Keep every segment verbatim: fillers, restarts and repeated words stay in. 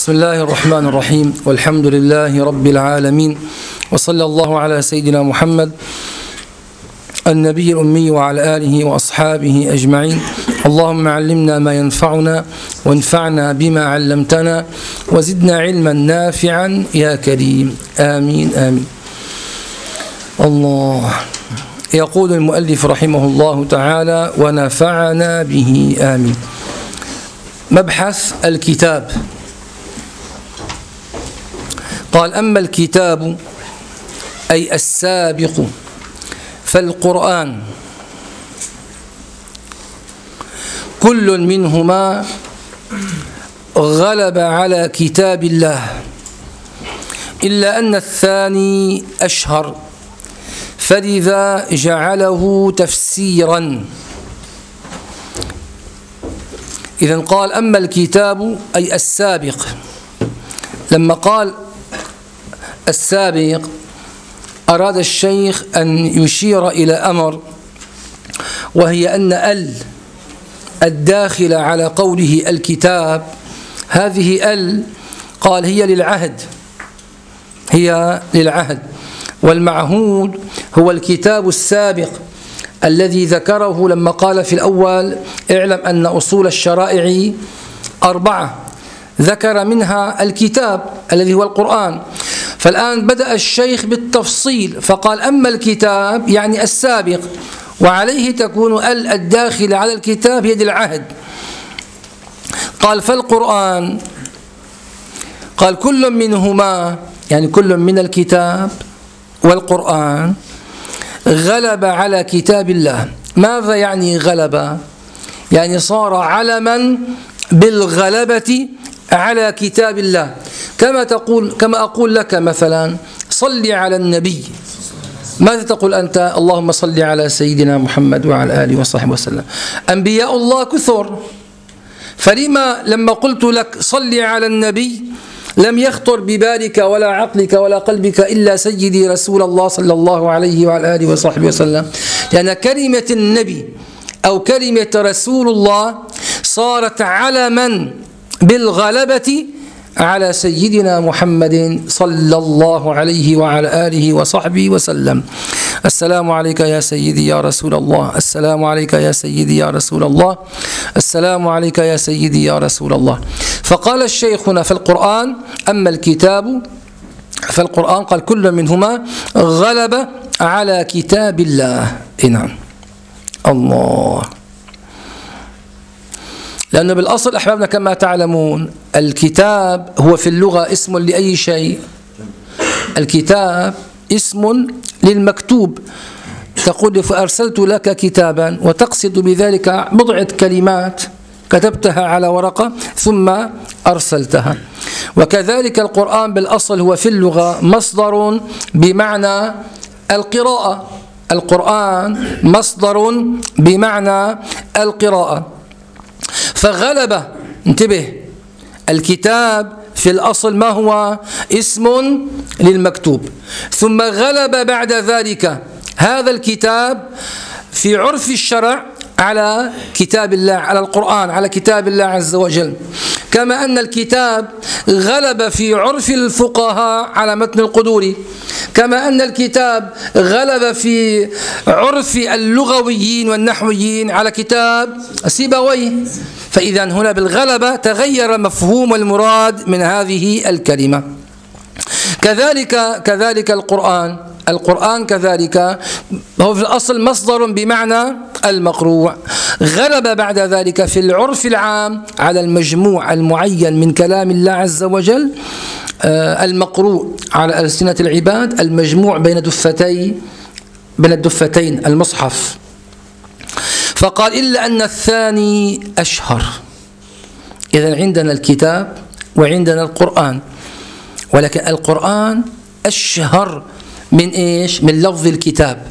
بسم الله الرحمن الرحيم، والحمد لله رب العالمين، وصلى الله على سيدنا محمد النبي الأمي وعلى آله وأصحابه أجمعين. اللهم علمنا ما ينفعنا وانفعنا بما علمتنا وزدنا علما نافعا يا كريم، آمين آمين. الله. يقول المؤلف رحمه الله تعالى: ونفعنا به، آمين. مبحث الكتاب. قال: أما الكتاب أي السابق فالقرآن كل منهما غلب على كتاب الله، إلا أن الثاني أشهر، فلذا جعله تفسيرا. إذن قال: أما الكتاب أي السابق. لما قال السابق أراد الشيخ أن يشير إلى أمر، وهي أن ال الداخلة على قوله الكتاب، هذه ال قال هي للعهد، هي للعهد، والمعهود هو الكتاب السابق الذي ذكره لما قال في الأول: اعلم أن أصول الشرائع أربعة، ذكر منها الكتاب الذي هو القرآن. فالآن بدأ الشيخ بالتفصيل فقال: أما الكتاب يعني السابق، وعليه تكون ال الداخل على الكتاب يد العهد. قال: فالقرآن، قال كل منهما يعني كل من الكتاب والقرآن غلب على كتاب الله. ماذا يعني غلب؟ يعني صار علما بالغلبة على كتاب الله. كما تقول كما أقول لك مثلا: صل على النبي، ماذا تقول أنت؟ اللهم صل على سيدنا محمد وعلى آله وصحبه وسلم. أنبياء الله كثر، فلما لما قلت لك صل على النبي لم يخطر ببالك ولا عقلك ولا قلبك إلا سيدي رسول الله صلى الله عليه وعلى آله وصحبه وسلم، لأن كلمة النبي أو كلمة رسول الله صارت علما بالغلبة على سيدنا محمد صلى الله عليه وعلى آله وصحبه وسلم. السلام عليك يا سيدي يا رسول الله، السلام عليك يا سيدي يا رسول الله، السلام عليك يا سيدي يا رسول الله. فقال الشيخ هنا: في القرآن أما الكتاب فالقرآن قال كل منهما غلب على كتاب الله. نعم، الله. لأنه بالأصل أحبابنا كما تعلمون الكتاب هو في اللغة اسم لأي شيء. الكتاب اسم للمكتوب، تقول: فأرسلت لك كتابا، وتقصد بذلك بضعة كلمات كتبتها على ورقة ثم أرسلتها. وكذلك القرآن بالأصل هو في اللغة مصدر بمعنى القراءة. القرآن مصدر بمعنى القراءة. فغلب، انتبه، الكتاب في الأصل ما هو؟ اسم للمكتوب، ثم غلب بعد ذلك هذا الكتاب في عرف الشرع على كتاب الله، على القرآن، على كتاب الله عز وجل. كما أن الكتاب غلب في عرف الفقهاء على متن القدوري، كما أن الكتاب غلب في عرف اللغويين والنحويين على كتاب سيبويه. فإذا هنا بالغلبة تغير مفهوم المراد من هذه الكلمة. كذلك كذلك القرآن القرآن كذلك هو في الأصل مصدر بمعنى المقروء، غلب بعد ذلك في العرف العام على المجموع المعين من كلام الله عز وجل، المقروء على ألسنة العباد، المجموع بين دفتي بين الدفتين المصحف. فقال: إلا أن الثاني أشهر. إذن عندنا الكتاب وعندنا القرآن، ولكن القرآن أشهر من إيش؟ من لفظ الكتاب.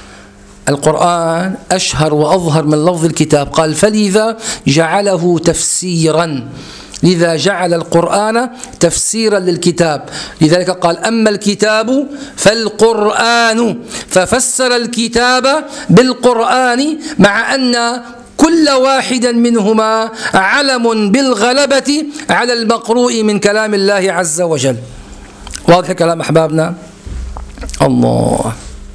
القرآن أشهر وأظهر من لفظ الكتاب. قال: فلذا جعله تفسيرا، لذا جعل القرآن تفسيرا للكتاب. لذلك قال: أما الكتاب فالقرآن، ففسر الكتاب بالقرآن، مع أن كل واحد منهما علم بالغلبة على المقروء من كلام الله عز وجل. واضح الكلام أحبابنا؟ الله.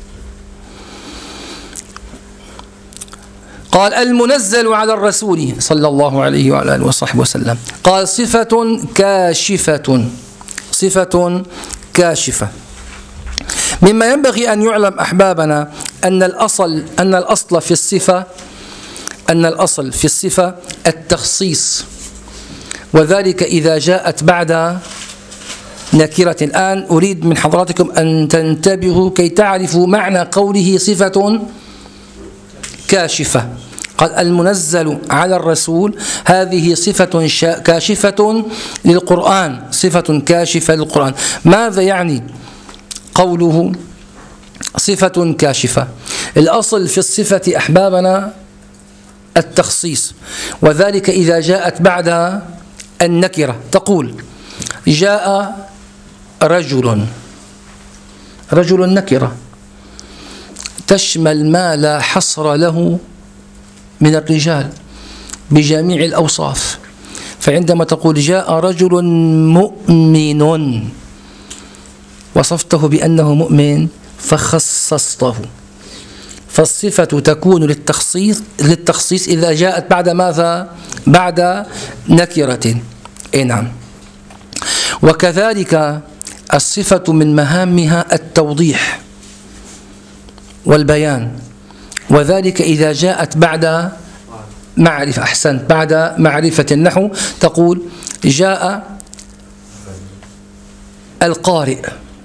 قال المنزل على الرسول صلى الله عليه وعلى آله وصحبه وسلم، قال صفة كاشفة، صفة كاشفة. مما ينبغي أن يعلم أحبابنا أن الأصل أن الأصل في الصفة أن الأصل في الصفة التخصيص، وذلك إذا جاءت بعد نكرة. الآن أريد من حضراتكم أن تنتبهوا كي تعرفوا معنى قوله صفة كاشفة. قال المنزل على الرسول، هذه صفة كاشفة للقرآن، صفة كاشفة للقرآن. ماذا يعني قوله صفة كاشفة؟ الأصل في الصفة أحبابنا التخصيص، وذلك إذا جاءت بعد النكرة. تقول جاء رجل، رجل نكرة تشمل ما لا حصر له من الرجال بجميع الأوصاف. فعندما تقول جاء رجل مؤمن وصفته بأنه مؤمن فخصصته. فالصفة تكون للتخصيص للتخصيص إذا جاءت بعد ماذا؟ بعد نكرة. إيه نعم. وكذلك الصفة من مهامها التوضيح والبيان، وذلك إذا جاءت بعد معرفة. أحسنت، بعد معرفة. النحو تقول جاء القارئ،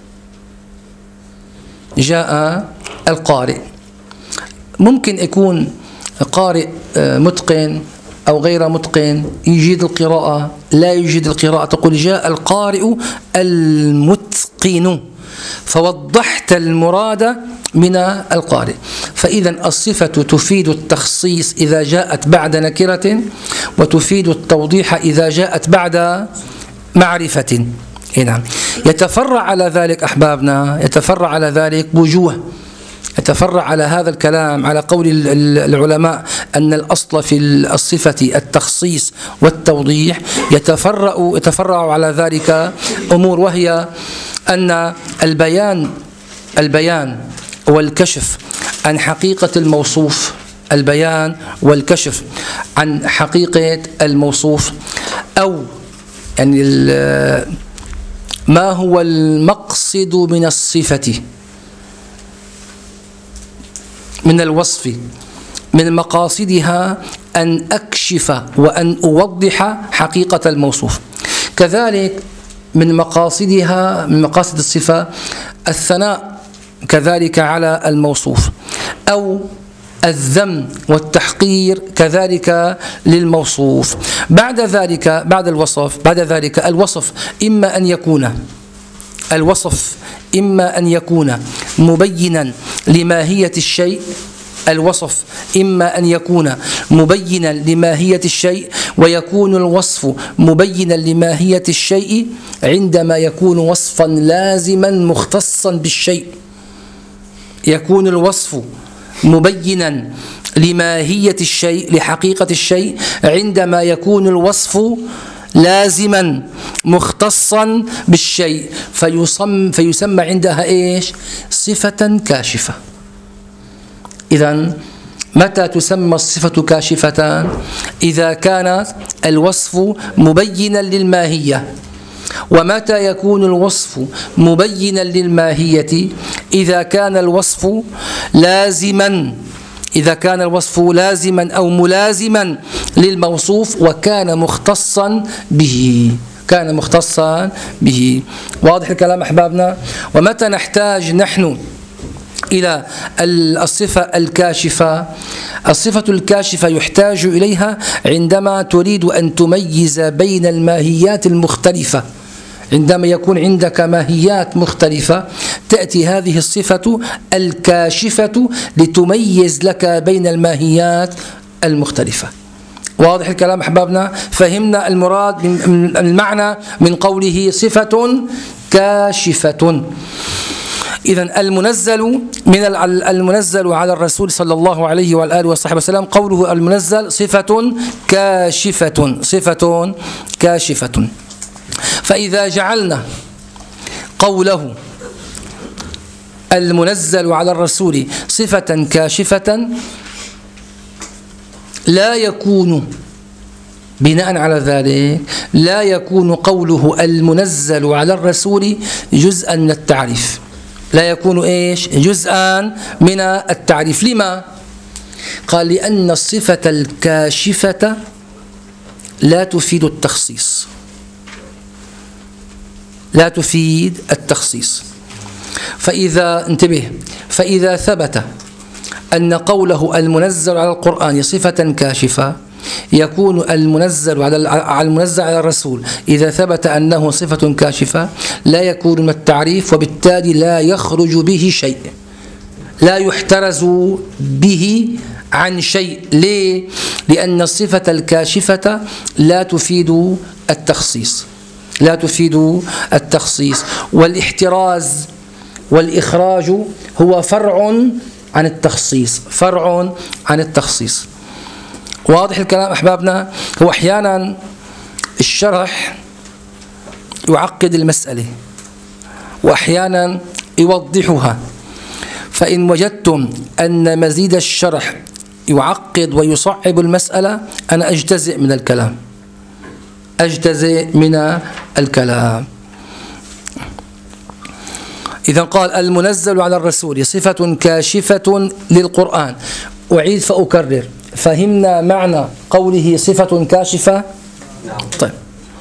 جاء القارئ. ممكن يكون قارئ متقن أو غير متقن، يجيد القراءة لا يجيد القراءة، تقول جاء القارئ المتقن، فوضحت المراد من القارئ. فإذا الصفة تفيد التخصيص إذا جاءت بعد نكرة، وتفيد التوضيح إذا جاءت بعد معرفة. نعم. يتفرع على ذلك أحبابنا، يتفرع على ذلك وجوه، يتفرع على هذا الكلام على قول العلماء أن الأصل في الصفة التخصيص والتوضيح. يتفرع يتفرع على ذلك أمور، وهي أن البيان البيان والكشف عن حقيقة الموصوف، البيان والكشف عن حقيقة الموصوف، أو يعني ما هو المقصد من الصفة، من الوصف، من مقاصدها أن أكشف وأن أوضح حقيقة الموصوف. كذلك من مقاصدها، من مقاصد الصفة الثناء كذلك على الموصوف، أو الذم والتحقير كذلك للموصوف. بعد ذلك بعد الوصف بعد ذلك الوصف إما أن يكون الوصف إما أن يكون مبينا لماهية الشيء، الوصف إما أن يكون مبينا لماهية الشيء، ويكون الوصف مبينا لماهية الشيء عندما يكون وصفا لازما مختصا بالشيء. يكون الوصف مبينا لماهية الشيء، لحقيقة الشيء، عندما يكون الوصف لازما مختصا بالشيء، فيسمى, فيسمى عندها إيش؟ صفة كاشفة. إذن متى تسمى الصفة كاشفة؟ إذا كان الوصف مبينا للماهية. ومتى يكون الوصف مبينا للماهية؟ إذا كان الوصف لازما إذا كان الوصف لازما أو ملازما للموصوف، وكان مختصا به كان مختصا به. واضح الكلام أحبابنا؟ ومتى نحتاج نحن إلى الصفة الكاشفة؟ الصفة الكاشفة يحتاج إليها عندما تريد أن تميز بين الماهيات المختلفة. عندما يكون عندك ماهيات مختلفة تأتي هذه الصفة الكاشفة لتميز لك بين الماهيات المختلفة. واضح الكلام أحبابنا؟ فهمنا المراد من المعنى من قوله صفة كاشفة. إذن المنزل من المنزل على الرسول صلى الله عليه وآله وصحبه وسلم، قوله المنزل صفة كاشفة، صفة كاشفة. فإذا جعلنا قوله المنزل على الرسول صفة كاشفة لا يكون بناء على ذلك لا يكون قوله المنزل على الرسول جزءا من التعريف، لا يكون إيش؟ جزءا من التعريف. لما؟ قال لأن الصفة الكاشفة لا تفيد التخصيص، لا تفيد التخصيص. فإذا انتبه فإذا ثبت أن قوله المنزل على القرآن صفة كاشفة يكون المنزل على المنزل على الرسول إذا ثبت أنه صفة كاشفة لا يكون من التعريف، وبالتالي لا يخرج به شيء، لا يحترز به عن شيء. ليه؟ لأن الصفة الكاشفة لا تفيد التخصيص، لا تفيد التخصيص، والاحتراز والإخراج هو فرع عن التخصيص، فرع عن التخصيص. واضح الكلام أحبابنا؟ هو أحيانا الشرح يعقد المسألة وأحيانا يوضحها، فإن وجدتم أن مزيد الشرح يعقد ويصعب المسألة أنا أجتزئ من الكلام، أجتزئ من الكلام. إذا قال المنزل على الرسول صفة كاشفة للقرآن، أعيد فأكرر، فهمنا معنى قوله صفة كاشفة؟ طيب،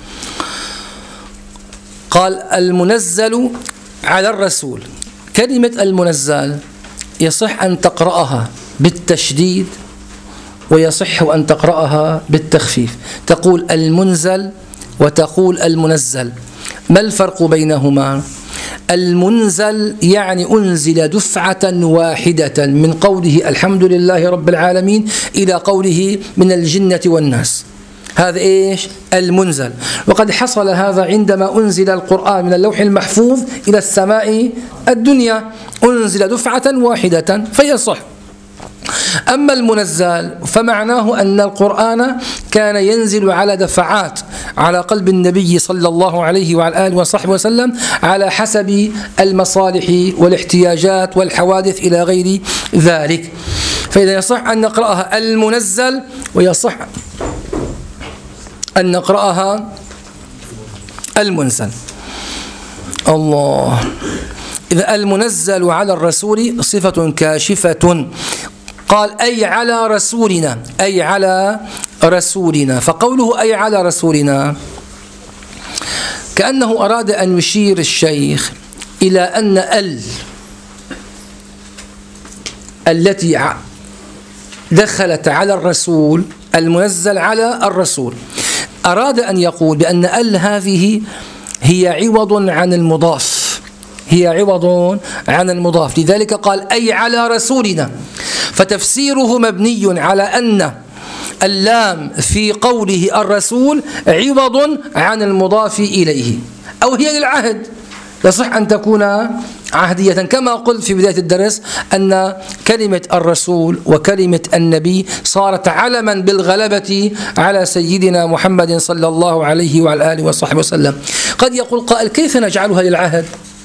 قال المنزل على الرسول، كلمة المنزل يصح أن تقرأها بالتشديد ويصح أن تقرأها بالتخفيف، تقول المنزل وتقول المنزل. ما الفرق بينهما؟ المنزل يعني أنزل دفعة واحدة من قوله الحمد لله رب العالمين إلى قوله من الجنة والناس، هذا إيش؟ المنزل. وقد حصل هذا عندما أنزل القرآن من اللوح المحفوظ إلى السماء الدنيا، أنزل دفعة واحدة فيصح. أما المنزل فمعناه أن القرآن كان ينزل على دفعات على قلب النبي صلى الله عليه وعلى آله وصحبه وسلم على حسب المصالح والاحتياجات والحوادث إلى غير ذلك. فإذا يصح أن نقرأها المنزل ويصح أن نقرأها المنزل. الله. إذا المنزل على الرسول صفة كاشفة، قال أي على رسولنا، أي على رسولنا. فقوله أي على رسولنا كأنه أراد أن يشير الشيخ إلى أن ال التي دخلت على الرسول المنزل على الرسول، أراد أن يقول بأن ال هذه هي عوض عن المضاف، هي عوض عن المضاف، لذلك قال أي على رسولنا. فتفسيره مبني على أن اللام في قوله الرسول عوض عن المضاف إليه، أو هي للعهد، يصح أن تكون عهدية، كما قلت في بداية الدرس أن كلمة الرسول وكلمة النبي صارت علما بالغلبة على سيدنا محمد صلى الله عليه وعلى آله وصحبه وسلم. قد يقول قائل كيف نجعلها للعهد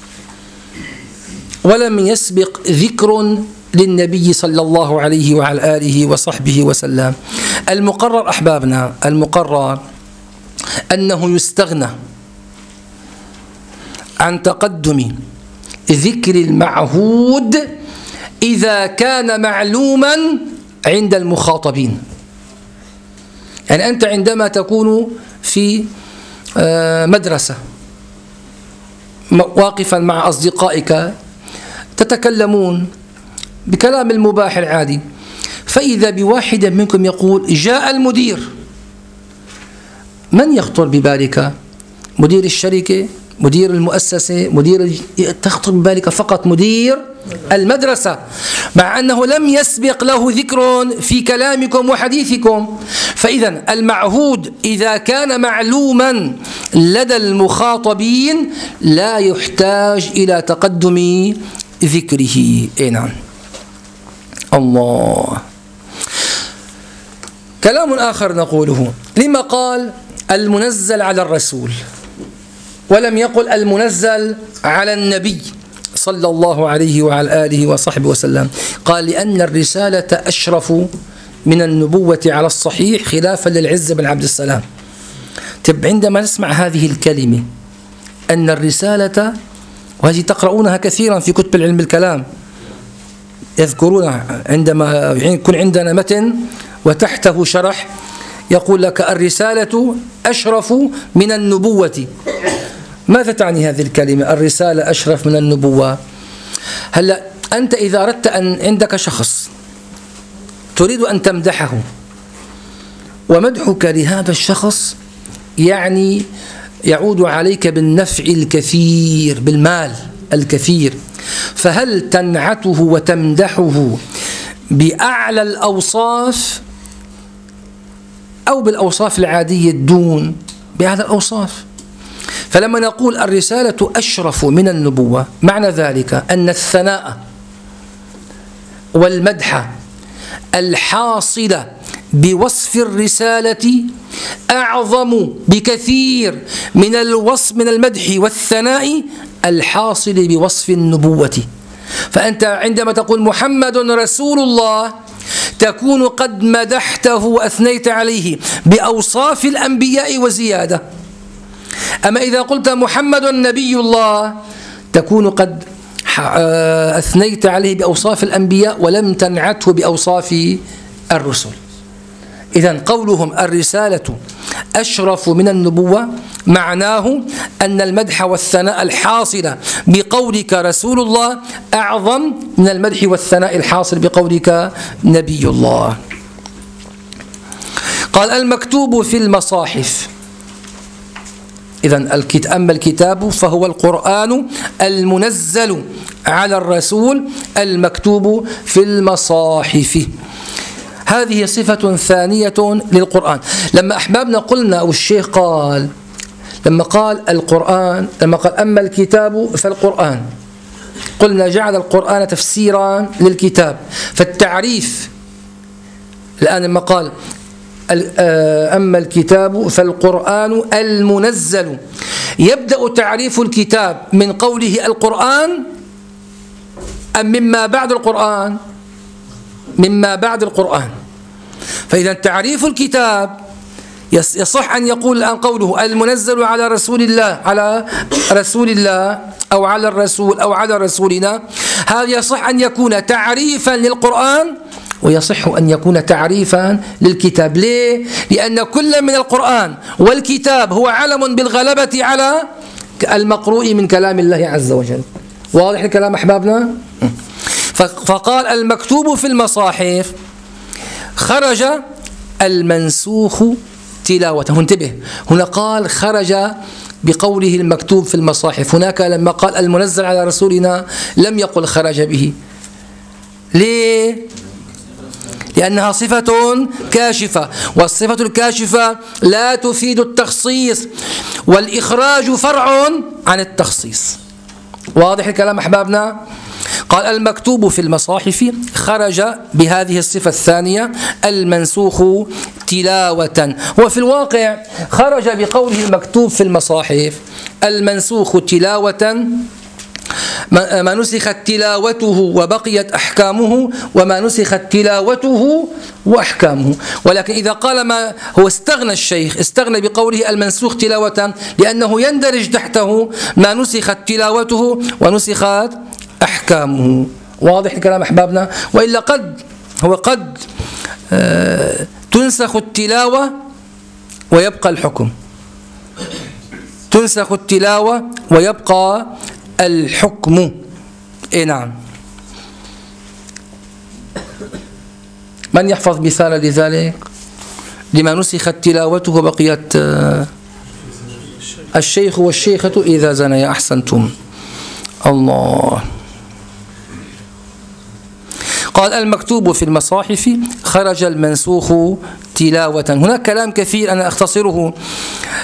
ولم يسبق ذكر للنبي صلى الله عليه وعلى آله وصحبه وسلم؟ المقرر أحبابنا، المقرر أنه يستغنى عن تقدم ذكر المعهود إذا كان معلوما عند المخاطبين. يعني أنت عندما تكون في مدرسة واقفا مع أصدقائك تتكلمون بكلام المباح العادي، فإذا بواحد منكم يقول جاء المدير، من يخطر ببالك؟ مدير الشركة، مدير المؤسسة، مدير، تخطر ببالك فقط مدير المدرسة، مع أنه لم يسبق له ذكر في كلامكم وحديثكم. فإذا المعهود إذا كان معلوما لدى المخاطبين لا يحتاج إلى تقدم ذكره. إيه نعم. الله. كلام آخر نقوله: لما قال المنزل على الرسول ولم يقل المنزل على النبي صلى الله عليه وعلى آله وصحبه وسلم؟ قال: لأن الرسالة أشرف من النبوة على الصحيح، خلافا للعز بن عبد السلام. طب عندما نسمع هذه الكلمة أن الرسالة، وهذه تقرؤونها كثيرا في كتب العلم الكلام، يذكرونها عندما يكون عندنا متن وتحته شرح يقول لك الرسالة أشرف من النبوة. ماذا تعني هذه الكلمة الرسالة أشرف من النبوة؟ هلا أنت إذا أردت أن عندك شخص تريد أن تمدحه، ومدحك لهذا الشخص يعني يعود عليك بالنفع الكثير، بالمال الكثير، فهل تنعته وتمدحه بأعلى الأوصاف أو بالأوصاف العادية الدون بأعلى الأوصاف؟ فلما نقول الرسالة أشرف من النبوة، معنى ذلك أن الثناء والمدح الحاصل بوصف الرسالة أعظم بكثير من الوصف من المدح والثناء الحاصل بوصف النبوة. فأنت عندما تقول محمد رسول الله تكون قد مدحته وأثنيت عليه بأوصاف الأنبياء وزيادة. أما إذا قلت محمد نبي الله تكون قد أثنيت عليه بأوصاف الأنبياء ولم تنعته بأوصاف الرسل. إذن قولهم الرسالة أشرف من النبوة معناه أن المدح والثناء الحاصل بقولك رسول الله أعظم من المدح والثناء الحاصل بقولك نبي الله. قال المكتوب في المصاحف. إذن أما الكتاب فهو القرآن المنزل على الرسول المكتوب في المصاحف. هذه صفة ثانية للقرآن. لما أحبابنا قلنا أو الشيخ قال لما قال القرآن لما قال أما الكتاب فالقرآن، قلنا جعل القرآن تفسيرا للكتاب. فالتعريف الآن لما قال أما الكتاب فالقرآن المنزل، يبدأ تعريف الكتاب من قوله القرآن أم مما بعد القرآن؟ مما بعد القرآن. فإذا تعريف الكتاب يصح أن يقول الآن قوله المنزل على رسول الله على رسول الله أو على الرسول أو على رسولنا، هذا يصح أن يكون تعريفا للقرآن ويصح أن يكون تعريفا للكتاب. ليه؟ لأن كل من القرآن والكتاب هو علم بالغلبة على المقروء من كلام الله عز وجل. واضح الكلام أحبابنا؟ فقال المكتوب في المصاحف، خرج المنسوخ تلاوته. انتبه، هنا قال خرج بقوله المكتوب في المصاحف، هناك لما قال المنزل على رسولنا لم يقل خرج به. ليه؟ لأنها صفة كاشفة، والصفة الكاشفة لا تفيد التخصيص، والإخراج فرع عن التخصيص. واضح الكلام أحبابنا؟ قال المكتوب في المصاحف خرج بهذه الصفة الثانية المنسوخ تلاوة. وفي الواقع خرج بقوله المكتوب في المصاحف المنسوخ تلاوة ما نسخت تلاوته وبقيت أحكامه، وما نسخت تلاوته وأحكامه. ولكن إذا قال ما هو استغنى الشيخ استغنى بقوله المنسوخ تلاوة لأنه يندرج تحته ما نسخت تلاوته ونسخت أحكامه. واضح الكلام أحبابنا؟ وإلا قد هو قد آه تنسخ التلاوة ويبقى الحكم، تنسخ التلاوة ويبقى الحكم. إيه نعم. من يحفظ مثال لذلك؟ لما نسخت تلاوته وبقيت آه الشيخ والشيخة إذا زنيا. أحسنتم. الله. قال المكتوب في المصاحف خرج المنسوخ تلاوة. هناك كلام كثير أنا أختصره.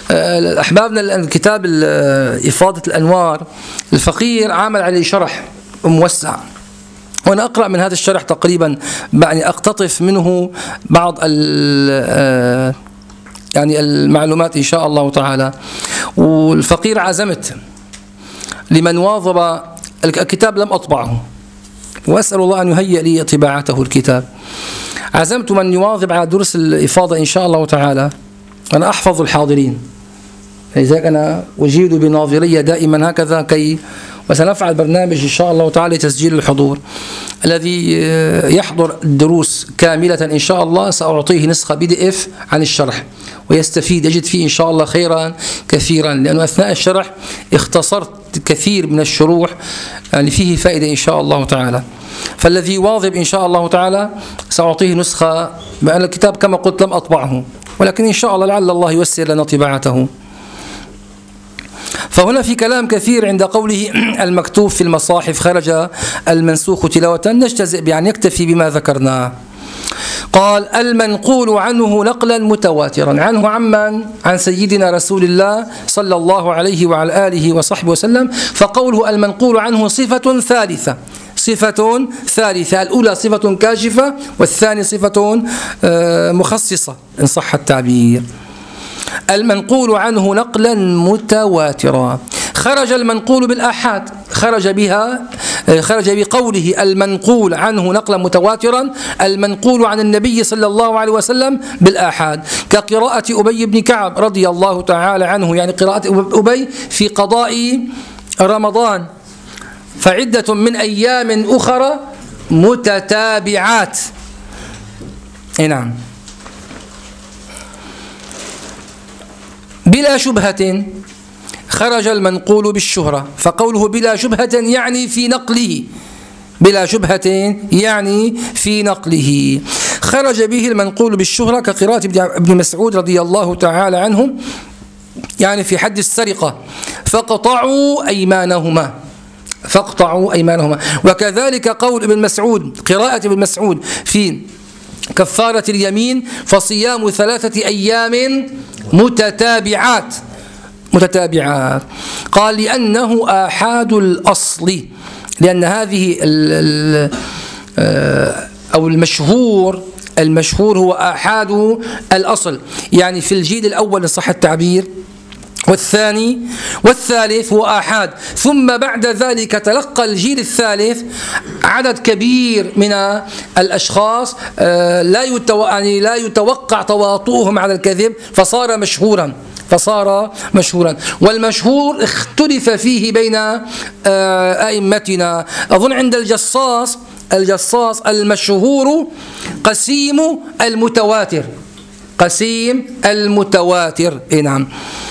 أحبابنا الكتاب إفاضة الأنوار الفقير عامل عليه شرح موسع. وأنا أقرأ من هذا الشرح تقريبا يعني أقتطف منه بعض يعني المعلومات إن شاء الله تعالى. والفقير عزمت لمن واظب الكتاب لم أطبعه، وأسأل الله أن يهيئ لي طباعته الكتاب. عزمت من يواظب على دروس الإفاضة إن شاء الله تعالى. أنا أحفظ الحاضرين، لذلك أنا أجيد بناظرية دائما هكذا، كي وسنفعل برنامج إن شاء الله تعالى لتسجيل الحضور. الذي يحضر الدروس كاملة إن شاء الله سأعطيه نسخة بي دي إف عن الشرح ويستفيد، يجد فيه إن شاء الله خيرا كثيرا، لأنه أثناء الشرح اختصرت كثير من الشروح، يعني فيه فائدة إن شاء الله تعالى. فالذي واظب إن شاء الله تعالى سأعطيه نسخة، بأن الكتاب كما قلت لم أطبعه، ولكن إن شاء الله لعل الله ييسر لنا طباعته. فهنا في كلام كثير عند قوله المكتوب في المصاحف خرج المنسوخ تلاوة، نجتزئ بأن يكتفي بما ذكرناه. قال المنقول عنه نقلا متواترا، عنه عمن؟ عن سيدنا رسول الله صلى الله عليه وعلى آله وصحبه وسلم. فقوله المنقول عنه صفة ثالثة، صفة ثالثة، الأولى صفة كاشفة والثانية صفة مخصصة إن صح التعبير. المنقول عنه نقلا متواترا. خرج المنقول بالآحاد، خرج بها خرج بقوله المنقول عنه نقلا متواترا المنقول عن النبي صلى الله عليه وسلم بالآحاد، كقراءة أبي بن كعب رضي الله تعالى عنه، يعني قراءة أبي في قضاء رمضان، فعدة من أيام أخرى متتابعات. نعم. بلا شبهة خرج المنقول بالشهرة، فقوله بلا شبهة يعني في نقله، بلا شبهة يعني في نقله. خرج به المنقول بالشهرة كقراءة ابن مسعود رضي الله تعالى عنه، يعني في حد السرقة، فاقطعوا أيمانهما، فاقطعوا أيمانهما. وكذلك قول ابن مسعود، قراءة ابن مسعود في كفارة اليمين، فصيام ثلاثة أيام متتابعات، متتابعات. قال لأنه آحاد الأصل، لأن هذه ال أو المشهور، المشهور هو آحاد الأصل، يعني في الجيل الأول إن صح التعبير، والثاني والثالث هو آحاد. ثم بعد ذلك تلقى الجيل الثالث عدد كبير من الأشخاص لا يعني لا يتوقع تواطؤهم على الكذب، فصار مشهورا، فصار مشهورا. والمشهور اختلف فيه بين أئمتنا. أظن عند الجصاص، الجصاص المشهور قسيم المتواتر، قسيم المتواتر. إيه نعم.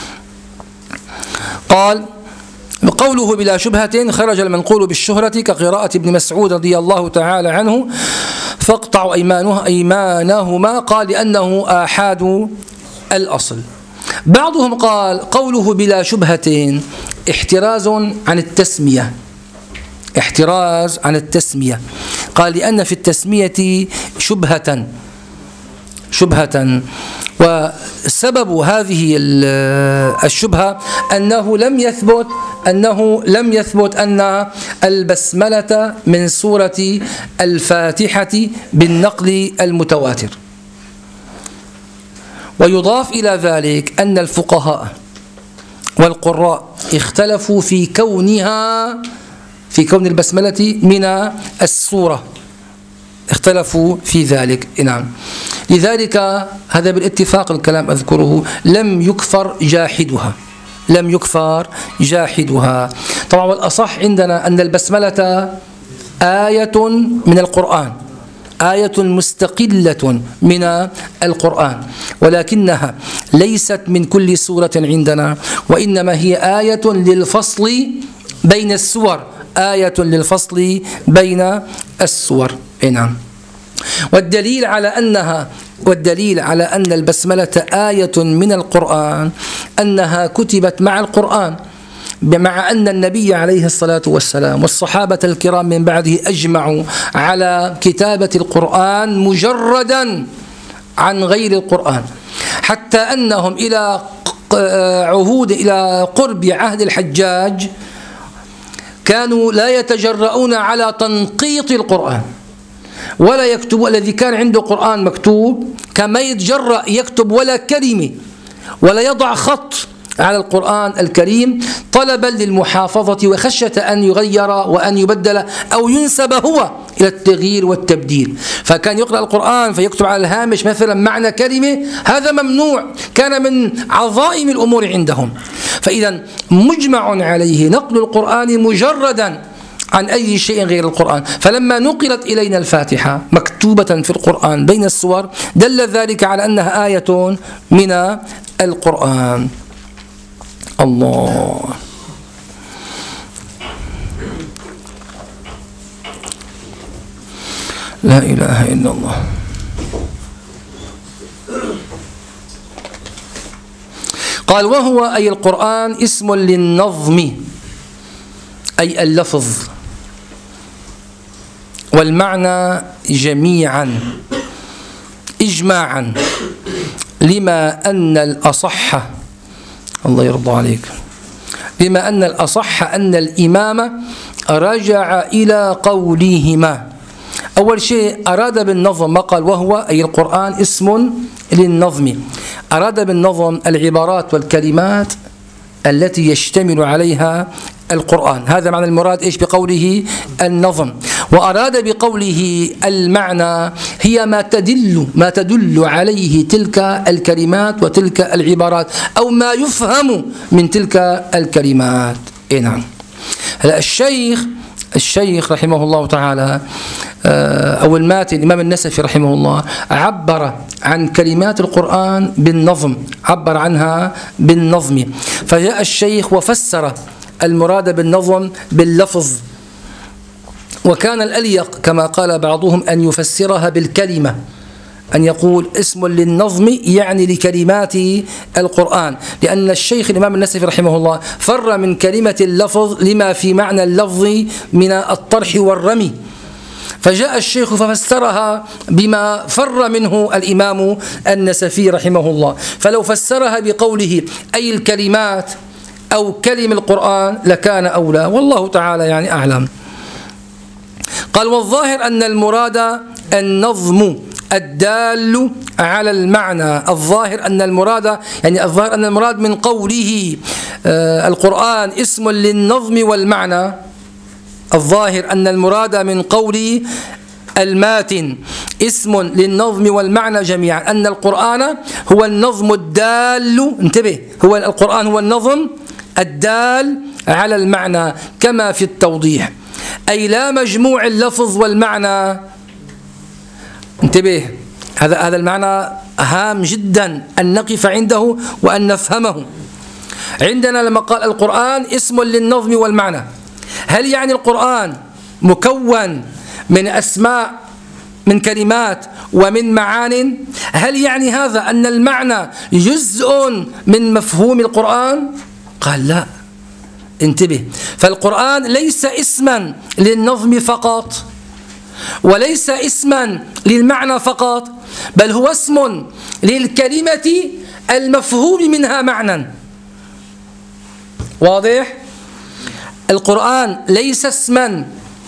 قال قوله بلا شبهة خرج المنقول بالشهرة كقراءة ابن مسعود رضي الله تعالى عنه، فاقطعوا أيمانه أيمانهما. قال لأنه آحاد الأصل. بعضهم قال قوله بلا شبهة احتراز عن التسمية، احتراز عن التسمية. قال لأن في التسمية شبهة، شبهة. وسبب هذه الشبهة أنه لم يثبت أنه لم يثبت أن البسملة من سورة الفاتحة بالنقل المتواتر. ويضاف إلى ذلك أن الفقهاء والقراء اختلفوا في كونها، في كون البسملة من السورة، اختلفوا في ذلك. نعم. لذلك هذا بالاتفاق الكلام أذكره، لم يكفر جاحدها، لم يكفر جاحدها. طبعا والأصح عندنا أن البسملة آية من القرآن، آية مستقلة من القرآن، ولكنها ليست من كل سورة عندنا، وإنما هي آية للفصل بين السور، آية للفصل بين السور. نعم. والدليل على أنها والدليل على أن البسملة آية من القرآن أنها كتبت مع القرآن، مع أن النبي عليه الصلاة والسلام والصحابة الكرام من بعده أجمعوا على كتابة القرآن مجردا عن غير القرآن، حتى أنهم إلى عهود إلى قرب عهد الحجاج كانوا لا يتجرؤون على تنقيط القرآن ولا يكتب. الذي كان عنده قرآن مكتوب كان ما يتجرأ يكتب ولا كلمة ولا يضع خط على القرآن الكريم طلبا للمحافظة وخشية أن يغير وأن يبدل أو ينسب هو إلى التغيير والتبديل. فكان يقرأ القرآن فيكتب على الهامش مثلا معنى كلمة، هذا ممنوع، كان من عظائم الأمور عندهم. فإذا مجمع عليه نقل القرآن مجردا عن أي شيء غير القرآن. فلما نقلت إلينا الفاتحة مكتوبة في القرآن بين السور دل ذلك على أنها آية من القرآن. الله. لا إله إلا الله. قال وهو أي القرآن اسم للنظم أي اللفظ والمعنى جميعا إجماعا، لما أن الأصح، الله يرضى عليك، لما أن الأصح أن الإمام رجع إلى قولهما. أول شيء أراد بالنظم ما قال وهو أي القرآن اسم للنظم، أراد بالنظم العبارات والكلمات التي يشتمل عليها القرآن، هذا معنى المراد إيش بقوله النظم. وأراد بقوله المعنى هي ما تدل ما تدل عليه تلك الكلمات وتلك العبارات أو ما يفهم من تلك الكلمات. إيه نعم. هلا الشيخ الشيخ رحمه الله تعالى أو الماتن الإمام النسفي رحمه الله عبر عن كلمات القرآن بالنظم، عبر عنها بالنظم. فجاء الشيخ وفسر المراد بالنظم باللفظ، وكان الأليق كما قال بعضهم أن يفسرها بالكلمة، أن يقول اسم للنظم يعني لكلمات القرآن، لأن الشيخ الإمام النسفي رحمه الله فر من كلمة اللفظ لما في معنى اللفظ من الطرح والرمي، فجاء الشيخ ففسرها بما فر منه الإمام النسفي رحمه الله. فلو فسرها بقوله أي الكلمات أو كلم القرآن لكان أولى، والله تعالى يعني أعلم. قال والظاهر أن المراد النظم الدال على المعنى، الظاهر أن المراد يعني الظاهر أن المراد من قوله آه القرآن اسم للنظم والمعنى، الظاهر أن المراد من قول الماتن اسم للنظم والمعنى جميعا أن القرآن هو النظم الدال، انتبه، هو القرآن هو النظم الدال على المعنى كما في التوضيح، أي لا مجموع اللفظ والمعنى. انتبه، هذا هذا المعنى هام جدا أن نقف عنده وأن نفهمه. عندنا لما قال القرآن اسم للنظم والمعنى، هل يعني القرآن مكون من أسماء من كلمات ومن معان؟ هل يعني هذا أن المعنى جزء من مفهوم القرآن؟ قال لا، انتبه، فالقرآن ليس اسما للنظم فقط وليس اسما للمعنى فقط، بل هو اسم للكلمة المفهوم منها معنى. واضح؟ القرآن ليس اسما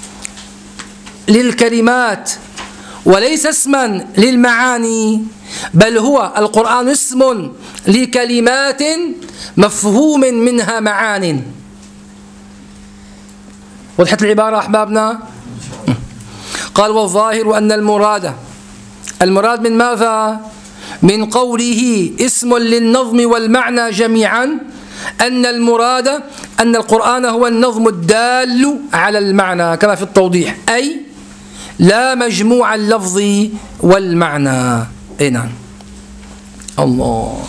للكلمات وليس اسما للمعاني، بل هو القرآن اسم لكلمات مفهوم منها معان. وضحت العبارة أحبابنا؟ قال والظاهر أن المراد المراد من ماذا؟ من قوله اسم للنظم والمعنى جميعا أن المراد أن القرآن هو النظم الدال على المعنى كما في التوضيح، أي لا مجموع اللفظ والمعنى. أي نعم. الله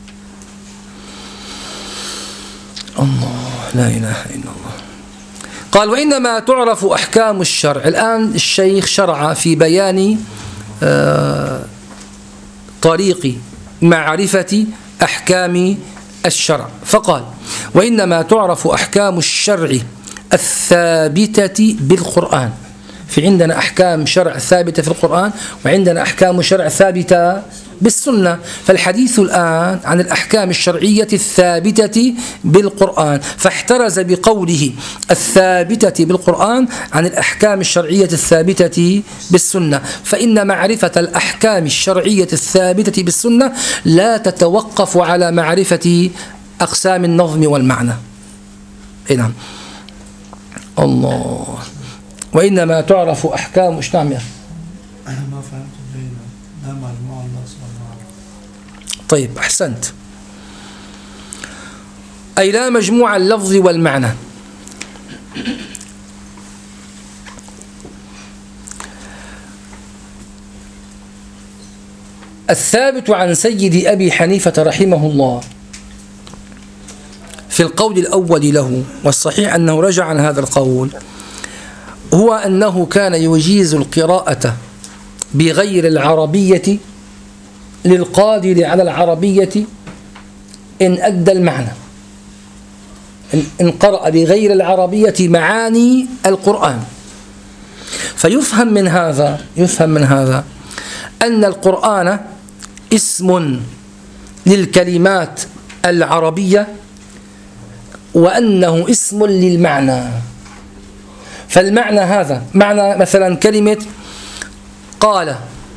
الله لا إله إلا الله. قال وإنما تعرف أحكام الشرع. الآن الشيخ شرع في بيان آه طريق معرفة أحكام الشرع، فقال وإنما تعرف أحكام الشرع الثابتة بالقرآن. في عندنا أحكام شرع ثابتة في القرآن، وعندنا أحكام شرع ثابتة بالسنة. فالحديث الآن عن الأحكام الشرعية الثابتة بالقرآن، فاحترز بقوله الثابتة بالقرآن عن الأحكام الشرعية الثابتة بالسنة، فإن معرفة الأحكام الشرعية الثابتة بالسنة لا تتوقف على معرفة أقسام النظم والمعنى. نعم الله. وإنما تعرف أحكام إيش نعم يا أنا ما فهمت بينا لا مجموع الله سبحانه. طيب أحسنت. أي لا مجموع اللفظ والمعنى. الثابت عن سيد أبي حنيفة رحمه الله في القول الأول له، والصحيح أنه رجع عن هذا القول، هو أنه كان يجيز القراءة بغير العربية للقادر على العربية إن أدى المعنى، إن قرأ بغير العربية معاني القرآن. فيفهم من هذا يفهم من هذا أن القرآن اسم للكلمات العربية وأنه اسم للمعنى. فالمعنى هذا معنى مثلا كلمة قال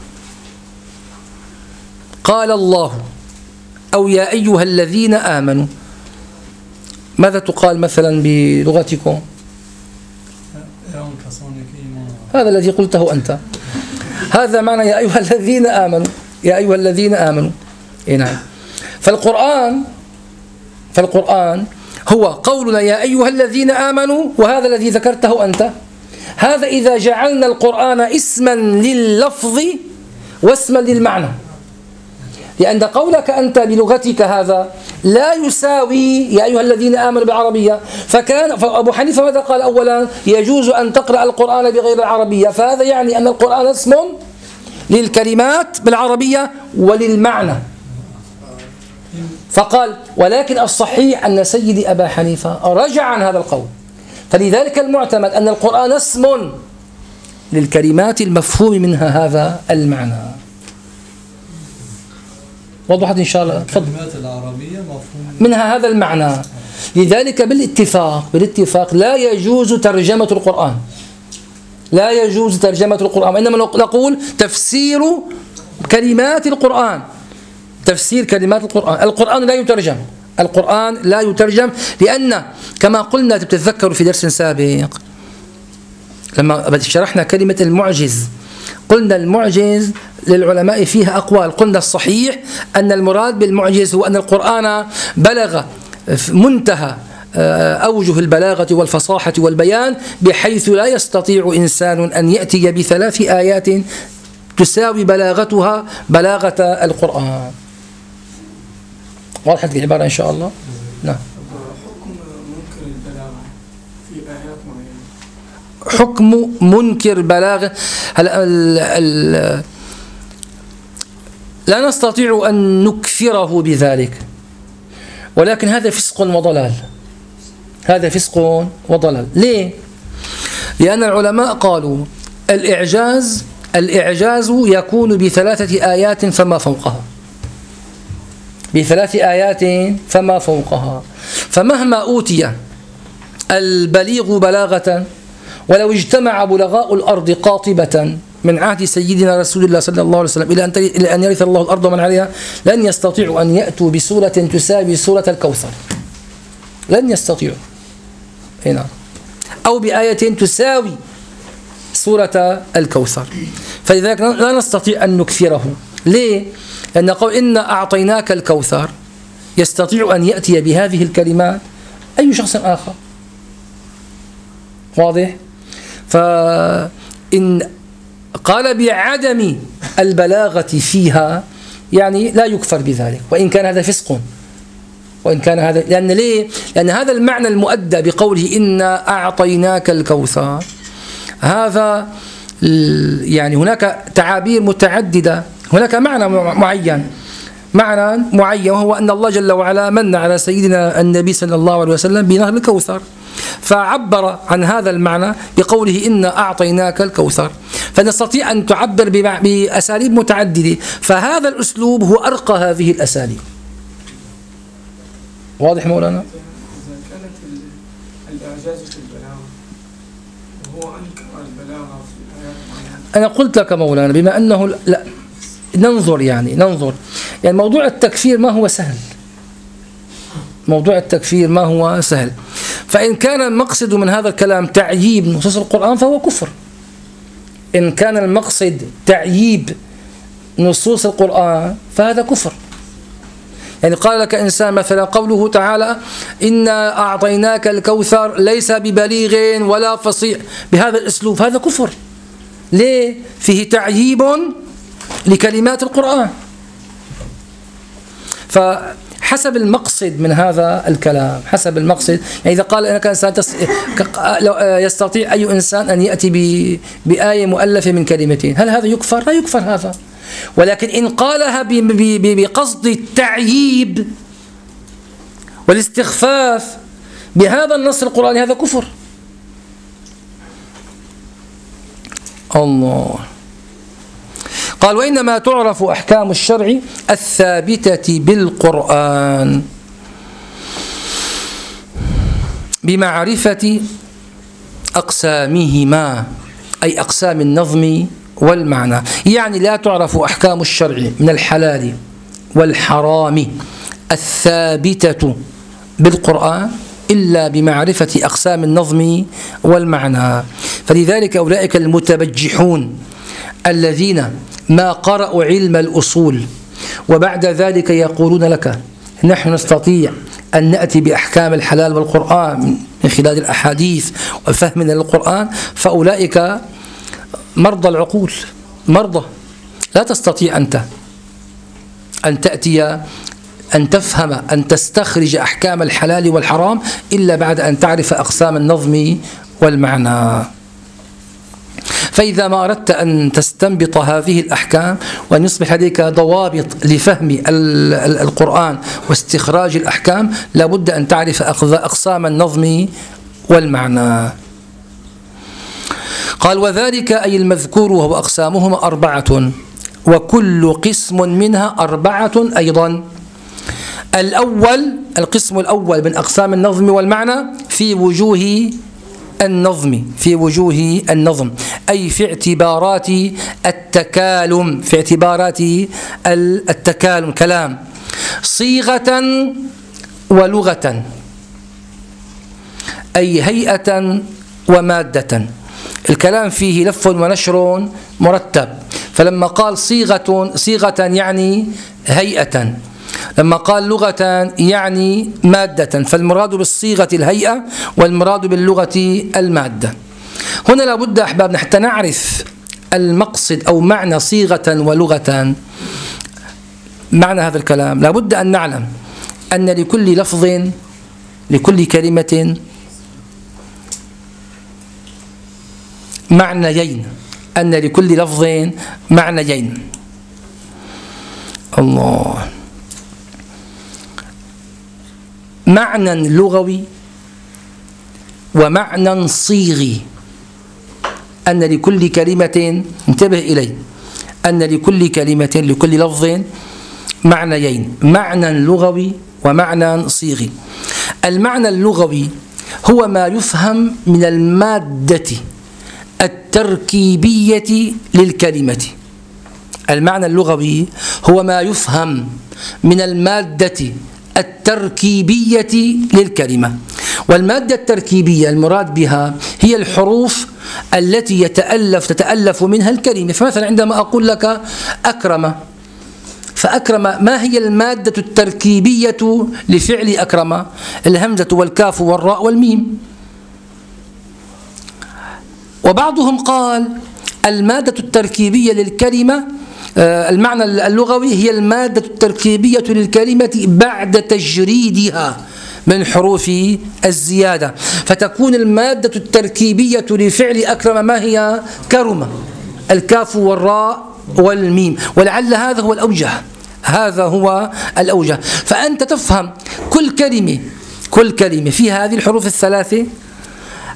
قال الله أو يا أيها الذين آمنوا، ماذا تقال مثلا بلغتكم؟ هذا الذي قلته أنت، هذا معنى يا أيها الذين آمنوا، يا أيها الذين آمنوا. نعم. فالقرآن فالقرآن هو قولنا يا أيها الذين آمنوا، وهذا الذي ذكرته أنت. هذا إذا جعلنا القرآن اسما لللفظ واسما للمعنى، لأن قولك أنت بلغتك هذا لا يساوي يا أيها الذين آمنوا بالعربية. فكان فأبو حنيفة ماذا قال؟ أولا يجوز أن تقرأ القرآن بغير العربية، فهذا يعني أن القرآن اسم للكلمات بالعربية وللمعنى. فقال ولكن الصحيح أن سيدي أبا حنيفة رجع عن هذا القول، فلذلك المعتمد أن القرآن اسم للكلمات المفهوم منها هذا المعنى. وضحت إن شاء الله؟ الكلمات العربية مفهوم منها هذا المعنى. لذلك بالاتفاق بالاتفاق لا يجوز ترجمة القرآن، لا يجوز ترجمة القرآن، إنما نقول تفسير كلمات القرآن، تفسير كلمات القرآن. القرآن لا يترجم، القرآن لا يترجم، لأن كما قلنا تتذكروا في درس سابق لما شرحنا كلمة المعجز، قلنا المعجز للعلماء فيها أقوال. قلنا الصحيح أن المراد بالمعجز هو أن القرآن بلغ منتهى أوجه البلاغة والفصاحة والبيان بحيث لا يستطيع إنسان أن يأتي بثلاث آيات تساوي بلاغتها بلاغة القرآن. واضحة العبارة إن شاء الله؟ نعم. حكم منكر البلاغة في آيات معينة. حكم منكر بلاغة، هل ال ال لا نستطيع أن نكفره بذلك، ولكن هذا فسق وضلال، هذا فسق وضلال. ليه؟ لأن العلماء قالوا الإعجاز الإعجاز يكون بثلاثة آيات فما فوقها، بثلاث آيات فما فوقها. فمهما أوتي البليغ بلاغة، ولو اجتمع بلغاء الأرض قاطبة من عهد سيدنا رسول الله صلى الله عليه وسلم إلى أن يرث الله الأرض ومن عليها، لن يستطيعوا أن يأتوا بسورة تساوي سورة الكوثر، لن يستطيعوا هنا، أو بآية تساوي سورة الكوثر. فلذلك لا نستطيع أن نكفره. ليه؟ لأن قول إنا أعطيناك الكوثر يستطيع أن يأتي بهذه الكلمات أي شخص آخر. واضح؟ فإن قال بعدم البلاغة فيها يعني لا يكفر بذلك، وإن كان هذا فسق، وإن كان هذا لأن ليه؟ لأن هذا المعنى المؤدى بقوله إنا أعطيناك الكوثر، هذا يعني هناك تعابير متعددة، هناك معنى معين، معنى معين وهو أن الله جل وعلا من على سيدنا النبي صلى الله عليه وسلم بنهر الكوثر. فعبر عن هذا المعنى بقوله إنا أعطيناك الكوثر. فنستطيع أن تعبر بأساليب متعددة، فهذا الأسلوب هو أرقى هذه الأساليب. واضح مولانا؟ إذا كانت الإعجاز في البلاغة وهو أنكر البلاغة في آيات معينة. أنا قلت لك مولانا بما أنه لا ننظر يعني ننظر يعني موضوع التكفير ما هو سهل. موضوع التكفير ما هو سهل. فإن كان المقصد من هذا الكلام تعييب نصوص القرآن فهو كفر. إن كان المقصد تعييب نصوص القرآن فهذا كفر. يعني قال لك إنسان مثلا قوله تعالى إنا أعطيناك الكوثر ليس ببليغ ولا فصيح بهذا الأسلوب، هذا كفر. ليه؟ فيه تعييب لكلمات القرآن. فحسب المقصد من هذا الكلام، حسب المقصد، يعني إذا قال إنك إنسان يستطيع أي إنسان أن يأتي بآية مؤلفة من كلمتين، هل هذا يكفر؟ لا يكفر هذا. ولكن إن قالها بقصد التعييب والاستخفاف بهذا النص القرآني هذا كفر. الله قال وإنما تعرف أحكام الشرع الثابتة بالقرآن بمعرفة أقسامهما، أي أقسام النظم والمعنى. يعني لا تعرف أحكام الشرع من الحلال والحرام الثابتة بالقرآن إلا بمعرفة أقسام النظم والمعنى. فلذلك أولئك المتبجحون الذين ما قرأوا علم الأصول وبعد ذلك يقولون لك نحن نستطيع أن نأتي بأحكام الحلال والقرآن من خلال الأحاديث وفهمنا للقرآن، فأولئك مرضى العقول، مرضى. لا تستطيع أنت أن تأتي أن تفهم أن تستخرج أحكام الحلال والحرام إلا بعد أن تعرف أقسام النظم والمعنى. فإذا ما أردت أن تستنبط هذه الأحكام وأن يصبح لديك ضوابط لفهم القرآن واستخراج الأحكام لابد أن تعرف أقسام النظم والمعنى. قال وذلك أي المذكور وهو أقسامهما أربعة وكل قسم منها أربعة أيضا. الأول القسم الأول من أقسام النظم والمعنى في وجوه النظم، في وجوه النظم أي في اعتبارات التكالم، في اعتبارات التكالم كلام صيغة ولغة، أي هيئة ومادة. الكلام فيه لف ونشر مرتب، فلما قال صيغة صيغة يعني هيئة، لما قال لغة يعني مادة، فالمراد بالصيغة الهيئة والمراد باللغة المادة. هنا لابد أحبابنا حتى نعرف المقصد أو معنى صيغة ولغة، معنى هذا الكلام لابد أن نعلم أن لكل لفظ لكل كلمة معنيين، أن لكل لفظ معنيين. الله معنى لغوي ومعنى صيغي، أن لكل كلمة انتبه إلي أن لكل كلمة لكل لفظ معنيين، معنى لغوي ومعنى صيغي. المعنى اللغوي هو ما يفهم من المادة التركيبية للكلمة. المعنى اللغوي هو ما يفهم من المادة التركيبية للكلمة. والمادة التركيبية المراد بها هي الحروف التي يتألف تتألف منها الكلمة. فمثلا عندما أقول لك أكرم، فأكرم ما هي المادة التركيبية لفعل أكرم؟ الهمزة والكاف والراء والميم. وبعضهم قال المادة التركيبية للكلمة المعنى اللغوي هي المادة التركيبية للكلمة بعد تجريدها من حروف الزيادة، فتكون المادة التركيبية لفعل أكرم ما هي؟ كرم، الكاف والراء والميم. ولعل هذا هو الأوجه، هذا هو الأوجه. فأنت تفهم كل كلمة كل كلمة فيها هذه الحروف الثلاثة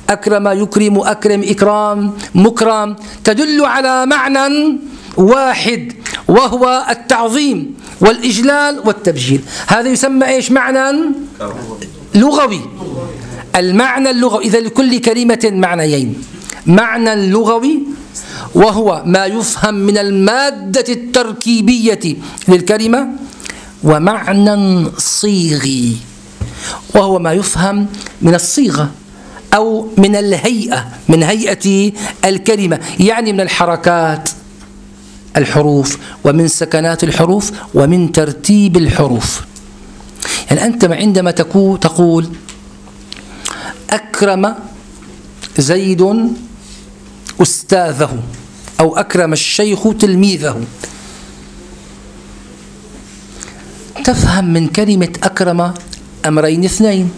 أكرم يكرم، أكرم إكرام، مكرم، تدل على معنى واحد وهو التعظيم والإجلال والتبجيل. هذا يسمى إيش؟ معنى لغوي. المعنى اللغوي. إذا لكل كلمة معنيين: معنى لغوي وهو ما يفهم من المادة التركيبية للكلمة، ومعنى صيغي وهو ما يفهم من الصيغة أو من الهيئة، من هيئة الكلمة، يعني من الحركات الحروف ومن سكنات الحروف ومن ترتيب الحروف. يعني أنت عندما تقول أكرم زيد أستاذه أو أكرم الشيخ تلميذه، تفهم من كلمة أكرم أمرين اثنين: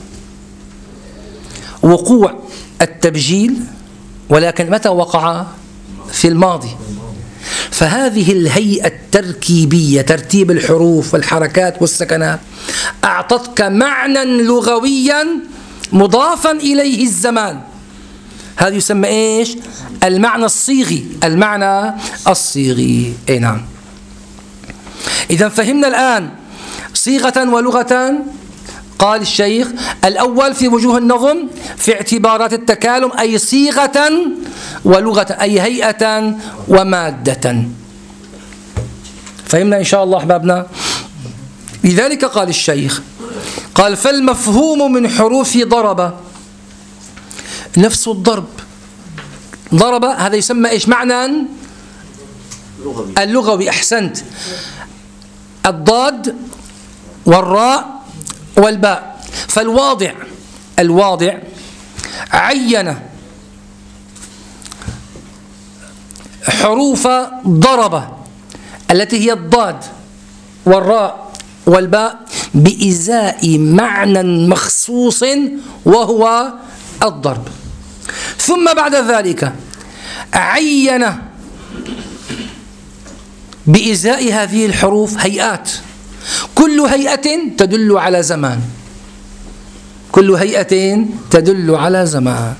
وقوع التبجيل، ولكن متى وقع؟ في الماضي. فهذه الهيئة التركيبية، ترتيب الحروف والحركات والسكنات، أعطتك معنى لغويا مضافا إليه الزمان. هذا يسمى إيش؟ المعنى الصيغي. المعنى الصيغي. أي نعم. إذا فهمنا الآن صيغة ولغة. قال الشيخ: الأول في وجوه النظم في اعتبارات التكالم، أي صيغة ولغة، أي هيئة ومادة. فهمنا إن شاء الله أحبابنا؟ لذلك قال الشيخ، قال: فالمفهوم من حروف ضرب نفس الضرب. ضرب هذا يسمى إيش؟ معنى اللغوي. أحسنت. الضاد والراء والباء. فالواضع الواضع عين حروف ضرب التي هي الضاد والراء والباء بإزاء معنى مخصوص وهو الضرب. ثم بعد ذلك عين بإزاء هذه الحروف هيئات، كل هيئة تدل على زمان، كل هيئة تدل على زمان.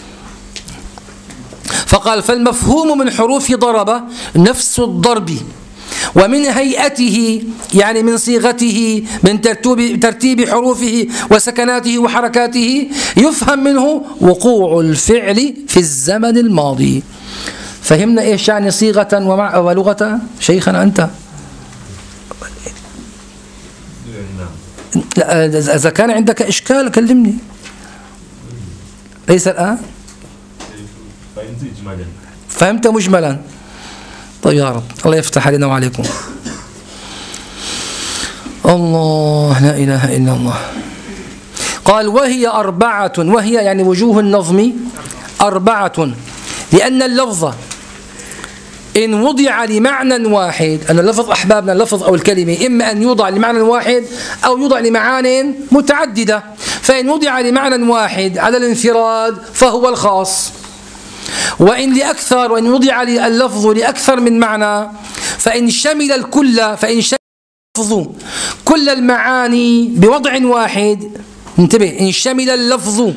فقال: فالمفهوم من حروف ضرب نفس الضرب، ومن هيئته يعني من صيغته، من ترتيب ترتيب حروفه وسكناته وحركاته، يفهم منه وقوع الفعل في الزمن الماضي. فهمنا إيش يعني صيغة ولغة؟ شيخنا أنت لا، إذا كان عندك إشكال كلمني. ليس الآن؟ فهمت مجملا. طيب يا رب، الله يفتح علينا وعليكم. الله، لا إله إلا الله. قال: وهي أربعة، وهي يعني وجوه النظم أربعة، لأن اللفظ إن وضع لمعنى واحد، أن اللفظ أحبابنا اللفظ أو الكلمة إما أن يوضع لمعنى واحد أو يوضع لمعان متعددة. فإن وضع لمعنى واحد على الانفراد فهو الخاص، وإن لأكثر، وإن وضع اللفظ لأكثر من معنى، فإن شمل الكل، فإن شمل اللفظ كل المعاني بوضع واحد، انتبه، إن شمل اللفظ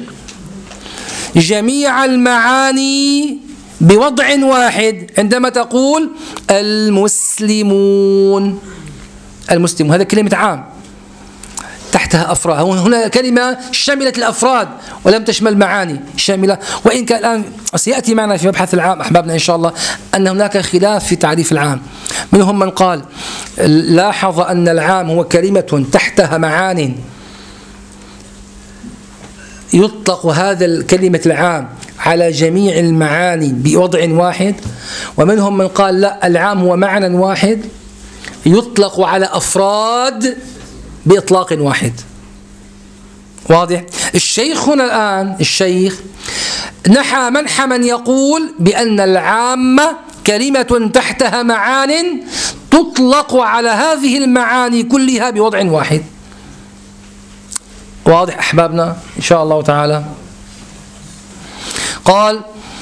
جميع المعاني بوضع واحد، عندما تقول المسلمون، المسلمون هذا كلمة عام تحتها أفراد. هنا كلمة شملت الأفراد ولم تشمل معاني شاملة. وإن كان الآن سيأتي معنا في مبحث العام أحبابنا إن شاء الله أن هناك خلاف في تعريف العام. منهم من قال لاحظ أن العام هو كلمة تحتها معان، يطلق هذا الكلمة العام على جميع المعاني بوضع واحد. ومنهم من قال لا، العام هو معنى واحد يطلق على أفراد بإطلاق واحد. واضح؟ الشيخ هنا الآن الشيخ نحى منحى من يقول بأن العام كلمة تحتها معان تطلق على هذه المعاني كلها بوضع واحد. واضح أحبابنا إن شاء الله تعالى؟ قال: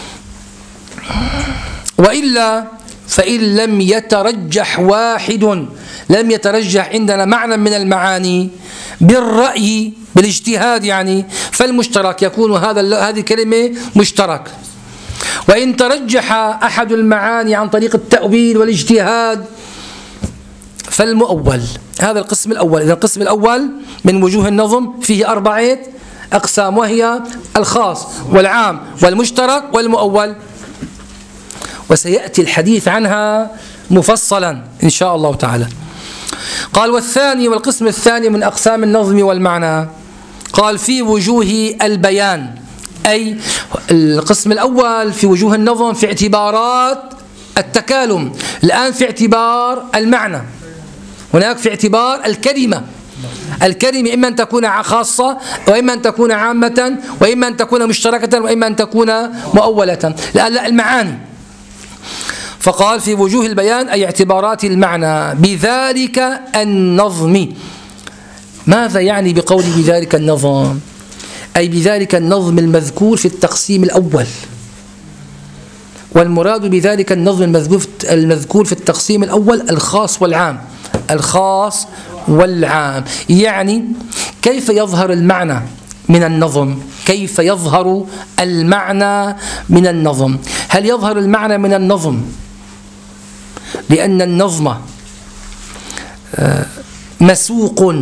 وإلا فإن لم يترجح واحد، لم يترجح عندنا معنى من المعاني، بالرأي بالاجتهاد يعني فالمشترك يكون هذا هذه الكلمة مشترك. وإن ترجح أحد المعاني عن طريق التأويل والاجتهاد فالمؤول. هذا القسم الأول. إذا القسم الأول من وجوه النظم فيه أربعة أقسام، وهي الخاص والعام والمشترك والمؤول، وسيأتي الحديث عنها مفصلا إن شاء الله تعالى. قال والثاني والقسم الثاني من أقسام النظم والمعنى، قال في وجوه البيان، أي القسم الأول في وجوه النظم في اعتبارات التكالم، الآن في اعتبار المعنى، هناك في اعتبار الكلمة. الكلمة إما أن تكون خاصة وإما أن تكون عامة وإما أن تكون مشتركة وإما أن تكون مؤولة. الآن لا، المعاني. فقال في وجوه البيان أي اعتبارات المعنى بذلك النظم. ماذا يعني بقول بذلك النظم؟ أي بذلك النظم المذكور في التقسيم الأول، والمراد بذلك النظم المذكور في التقسيم الأول الخاص والعام. الخاص والعام يعني كيف يظهر المعنى من النظم؟ كيف يظهر المعنى من النظم؟ هل يظهر المعنى من النظم لأن النظم مسوق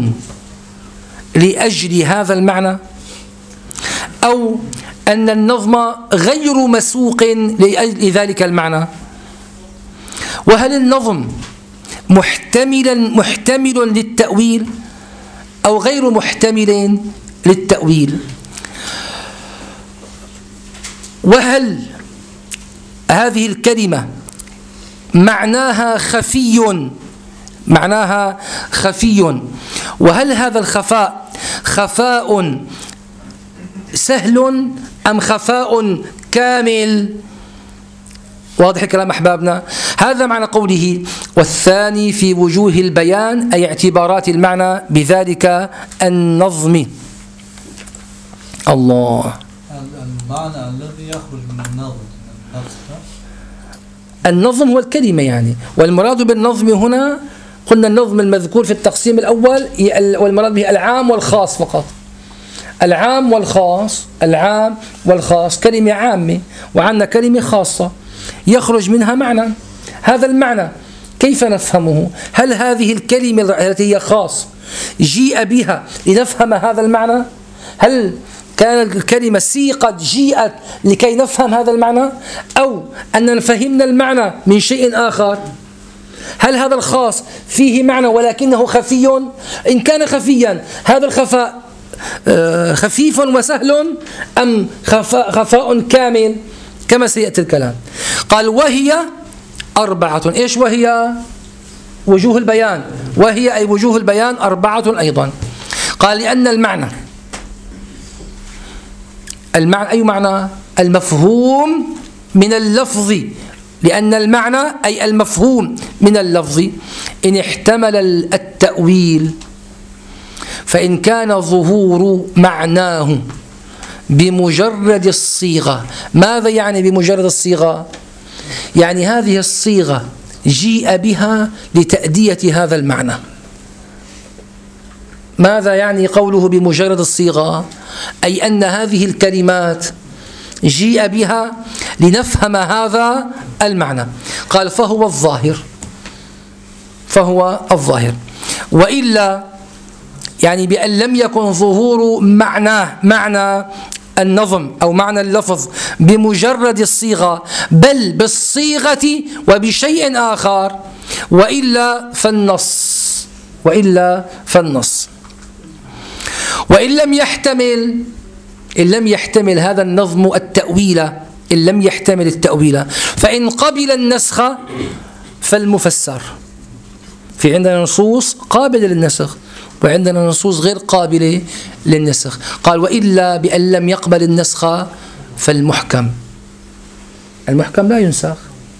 لأجل هذا المعنى، أو أن النظم غير مسوق لذلك المعنى؟ وهل النظم محتملا محتمل للتأويل أو غير محتمل للتأويل؟ وهل هذه الكلمة معناها خفي معناها خفي وهل هذا الخفاء خفاء سهل أم خفاء كامل؟ واضح الكلام أحبابنا؟ هذا معنى قوله والثاني في وجوه البيان أي اعتبارات المعنى بذلك النظم. الله، المعنى الذي يخرج من النظم. النظم هو الكلمة يعني، والمراد بالنظم هنا قلنا النظم المذكور في التقسيم الأول والمراد به العام والخاص فقط. العام والخاص، العام والخاص كلمة عامة وعندنا كلمة خاصة يخرج منها معنى. هذا المعنى كيف نفهمه؟ هل هذه الكلمة التي هي خاص جيء بها لنفهم هذا المعنى؟ هل كانت الكلمة سيقت جيئت لكي نفهم هذا المعنى، أو أننا فهمنا المعنى من شيء آخر؟ هل هذا الخاص فيه معنى ولكنه خفي؟ إن كان خفيا هذا الخفاء خفيف وسهل أم خفاء, خفاء كامل كما سيأتي الكلام؟ قال وهي أربعة. إيش وهي؟ وجوه البيان. وهي أي وجوه البيان أربعة أيضا. قال لأن المعنى المعنى أي معنى؟ المفهوم من اللفظ. لأن المعنى أي المفهوم من اللفظ إن احتمل التأويل، فإن كان ظهور معناه بمجرد الصيغة. ماذا يعني بمجرد الصيغة؟ يعني هذه الصيغة جيء بها لتأدية هذا المعنى. ماذا يعني قوله بمجرد الصيغة؟ أي أن هذه الكلمات جيء بها لنفهم هذا المعنى. قال فهو الظاهر، فهو الظاهر. وإلا يعني بأن لم يكن ظهور معناه معنى النظم أو معنى اللفظ بمجرد الصيغة بل بالصيغة وبشيء آخر، وإلا فالنص وإلا فالنص وإن لم يحتمل إن لم يحتمل هذا النظم التأويل، إن لم يحتمل التأويل فإن قبل النسخ فالمفسر. في عندنا نصوص قابلة للنسخ وعندنا نصوص غير قابلة للنسخ. قال وإلا بأن لم يقبل النسخ فالمحكم. المحكم لا ينسخ.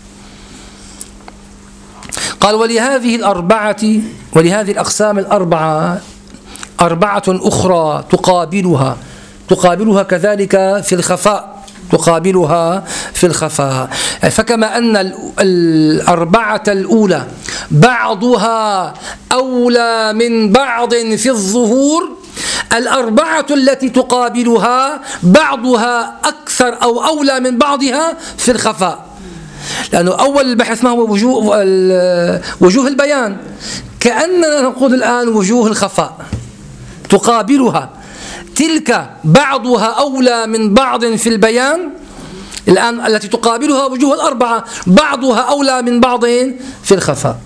قال ولهذه الأربعة ولهذه الأقسام الأربعة أربعة أخرى تقابلها تقابلها كذلك في الخفاء تقابلها في الخفاء. فكما أن الأربعة الأولى بعضها أولى من بعض في الظهور، الأربعة التي تقابلها بعضها أكثر أو أولى من بعضها في الخفاء. لأنه أول البحث ما هو وجوه, وجوه البيان، كأننا نقول الآن وجوه الخفاء تقابلها، تلك بعضها أولى من بعض في البيان، الآن التي تقابلها وجوه الأربعة بعضها أولى من بعض في الخفاء.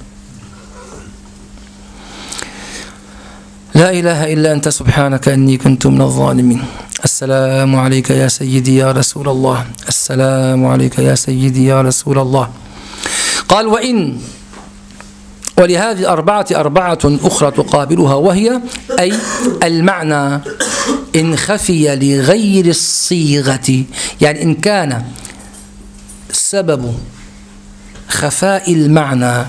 لا إله إلا أنت سبحانك إني كنت من الظالمين. السلام عليك يا سيدي يا رسول الله، السلام عليك يا سيدي يا رسول الله. قال وإن، ولهذه الأربعة أربعة أخرى تقابلها، وهي أي المعنى إن خفي لغير الصيغة، يعني إن كان سبب خفاء المعنى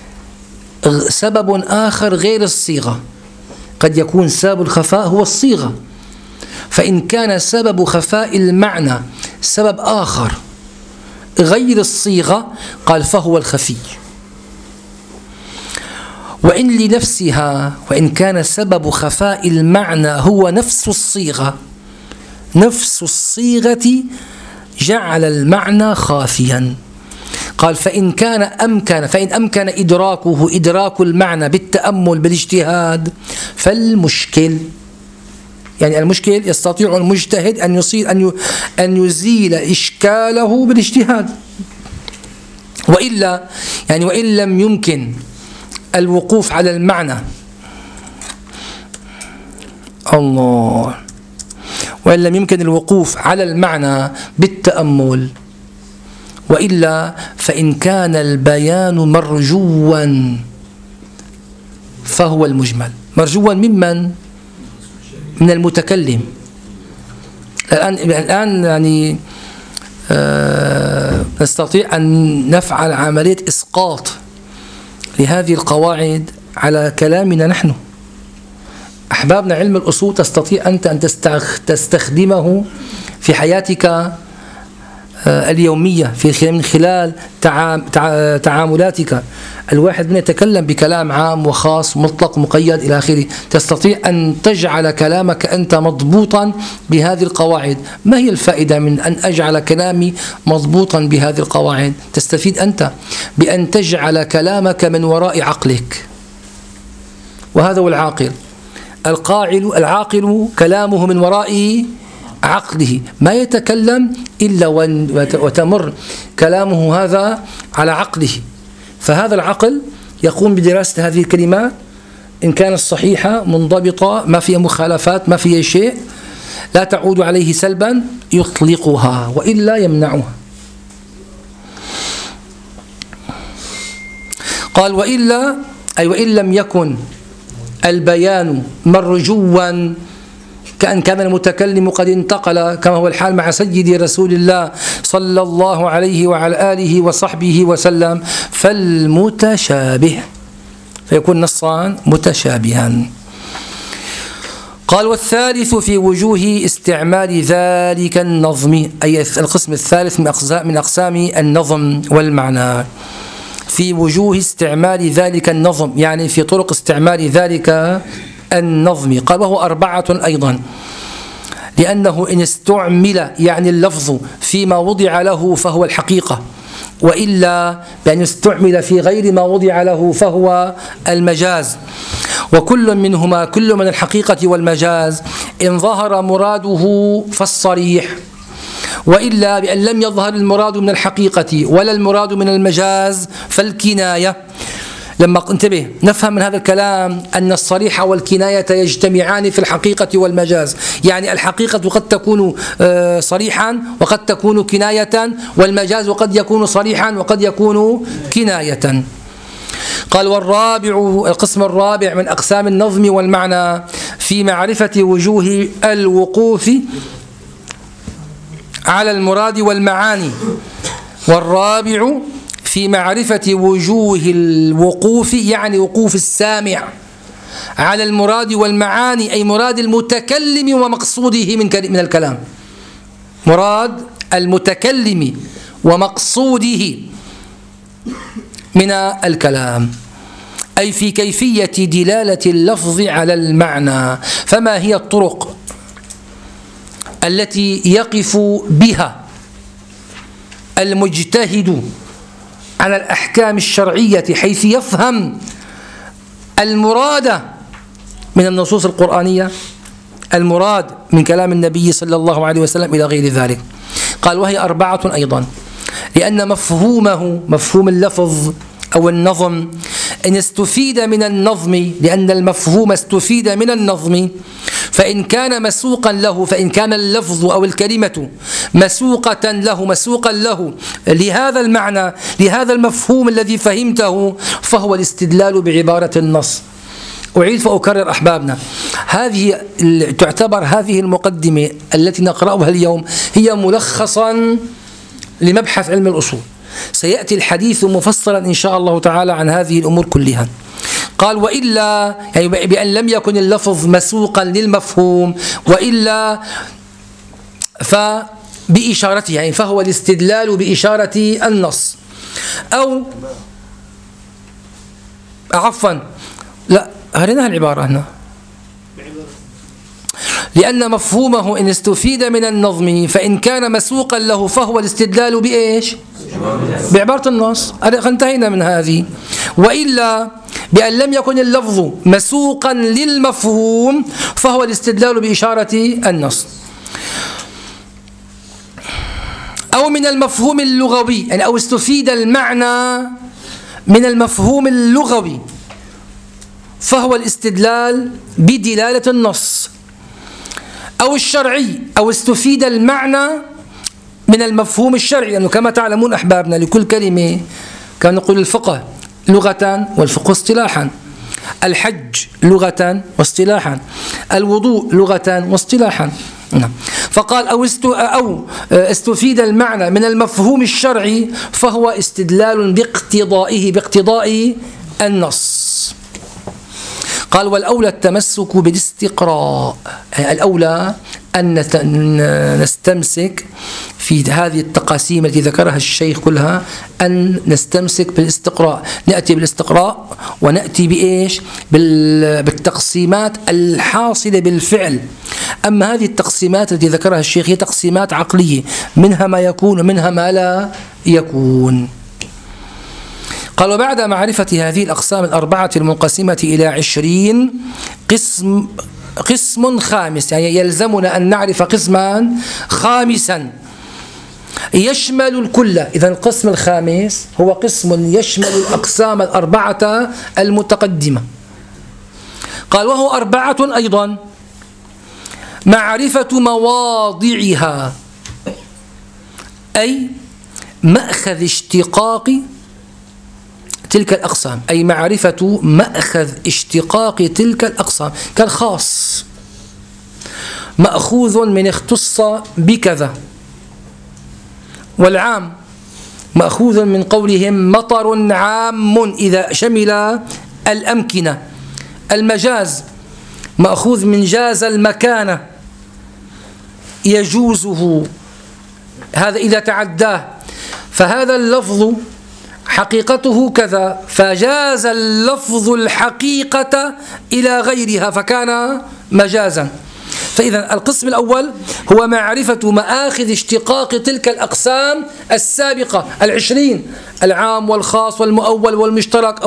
سبب آخر غير الصيغة، قد يكون سبب الخفاء هو الصيغة، فإن كان سبب خفاء المعنى سبب آخر غير الصيغة قال فهو الخفي. وإن لنفسها، وإن كان سبب خفاء المعنى هو نفس الصيغة، نفس الصيغة جعل المعنى خافيا. قال فإن كان أمكن فإن أمكن إدراكه إدراك المعنى بالتأمل بالاجتهاد فالمشكل، يعني المشكل يستطيع المجتهد أن يصير أن أن يزيل إشكاله بالاجتهاد، وإلا يعني وإن لم يمكن الوقوف على المعنى الله وإن لم يمكن الوقوف على المعنى بالتأمل، وإلا فإن كان البيان مرجوا فهو المجمل. مرجوا ممن؟ من المتكلم. الآن الآن يعني آه نستطيع أن نفعل عملية إسقاط لهذه القواعد على كلامنا نحن. أحبابنا، علم الأصول تستطيع أنت أن تستخدمه في حياتك اليومية، في من خلال تعاملاتك. الواحد من يتكلم بكلام عام وخاص مطلق مقيد إلى آخره، تستطيع أن تجعل كلامك أنت مضبوطا بهذه القواعد. ما هي الفائدة من أن أجعل كلامي مضبوطا بهذه القواعد؟ تستفيد أنت بأن تجعل كلامك من وراء عقلك، وهذا هو العاقل. القاعل العاقل كلامه من وراء عقله، ما يتكلم إلا وتمر كلامه هذا على عقله، فهذا العقل يقوم بدراسة هذه الكلمات، إن كانت صحيحة منضبطة ما فيها مخالفات ما فيها شيء لا تعود عليه سلبا يطلقها، وإلا يمنعها. قال وإلا أي وإن لم يكن البيان مرجوا، كأن كان المتكلم قد انتقل كما هو الحال مع سيدي رسول الله صلى الله عليه وعلى آله وصحبه وسلم، فالمتشابه فيكون نصا متشابها. قال والثالث في وجوه استعمال ذلك النظم، أي القسم الثالث من أقسام النظم والمعنى، في وجوه استعمال ذلك النظم، يعني في طرق استعمال ذلك النظم. قال وهو أربعة أيضا، لأنه إن استعمل يعني اللفظ فيما وضع له فهو الحقيقة، وإلا بأن يستعمل في غير ما وضع له فهو المجاز. وكل منهما كل من الحقيقة والمجاز إن ظهر مراده فالصريح، وإلا بأن لم يظهر المراد من الحقيقة ولا المراد من المجاز فالكناية. لما انتبه نفهم من هذا الكلام أن الصريح والكناية يجتمعان في الحقيقة والمجاز، يعني الحقيقة قد تكون صريحا وقد تكون كناية، والمجاز قد يكون صريحا وقد يكون كناية. قال والرابع القسم الرابع من أقسام النظم والمعنى في معرفة وجوه الوقوف على المراد والمعاني. والرابع في معرفة وجوه الوقوف يعني وقوف السامع على المراد والمعاني، أي مراد المتكلم ومقصوده من من الكلام. مراد المتكلم ومقصوده من الكلام، أي في كيفية دلالة اللفظ على المعنى. فما هي الطرق التي يقف بها المجتهد على الأحكام الشرعية حيث يفهم المراد من النصوص القرآنية، المراد من كلام النبي صلى الله عليه وسلم إلى غير ذلك؟ قال وهي أربعة أيضا، لأن مفهومه مفهوم اللفظ أو النظم إن استفيد من النظم، لأن المفهوم استفيد من النظم، فإن كان مسوقا له، فإن كان اللفظ أو الكلمة مسوقة له مسوقا له لهذا المعنى لهذا المفهوم الذي فهمته، فهو الاستدلال بعبارة النص. أعيد فأكرر أحبابنا، هذه تعتبر هذه المقدمة التي نقرأها اليوم هي ملخصا لمبحث علم الأصول. سيأتي الحديث مفصلا إن شاء الله تعالى عن هذه الأمور كلها. قال وإلا، يعني بأن لم يكن اللفظ مسوقا للمفهوم، وإلا فبإشارته، يعني فهو الاستدلال بإشارة النص. أو عفوا لا هرناها العبارة هنا، لأن مفهومه إن استفيد من النظم فإن كان مسوقا له فهو الاستدلال بإيش؟ بعبارة النص. انتهينا من هذه. وإلا بأن لم يكن اللفظ مسوقا للمفهوم فهو الاستدلال بإشارة النص. أو من المفهوم اللغوي، يعني أو استفيد المعنى من المفهوم اللغوي فهو الاستدلال بدلالة النص. أو الشرعي، أو استفيد المعنى من المفهوم الشرعي، لأنه كما تعلمون أحبابنا لكل كلمة كان نقول الفقه لغة والفقه اصطلاحا، الحج لغة واصطلاحا، الوضوء لغة واصطلاحا. فقال أو أو استفيد المعنى من المفهوم الشرعي فهو استدلال باقتضائه باقتضاء النص. قال والأولى التمسك بالاستقراء، الأولى أن نستمسك في هذه التقاسيم التي ذكرها الشيخ كلها، أن نستمسك بالاستقراء. نأتي بالاستقراء ونأتي بإيش؟ بالتقسيمات الحاصلة بالفعل. أما هذه التقسيمات التي ذكرها الشيخ هي تقسيمات عقلية، منها ما يكون ومنها ما لا يكون. قال وبعد معرفة هذه الأقسام الأربعة المنقسمة إلى عشرين قسم قسم خامس، يعني يلزمنا أن نعرف قسما خامسا يشمل الكل. إذا القسم الخامس هو قسم يشمل الأقسام الأربعة المتقدمة. قال وهو أربعة أيضا: معرفة مواضعها، أي مأخذ اشتقاق تلك الأقسام، أي معرفة مأخذ اشتقاق تلك الأقسام. كالخاص مأخوذ من اختص بكذا، والعام مأخوذ من قولهم مطر عام إذا شمل الأمكنة. المجاز مأخوذ من جاز المكان يجوزه، هذا إذا تعداه، فهذا اللفظ حقيقته كذا فجاز اللفظ الحقيقة إلى غيرها فكان مجازا. فإذا القسم الأول هو معرفة مآخذ اشتقاق تلك الأقسام السابقة العشرين: العام والخاص والمؤول والمشترك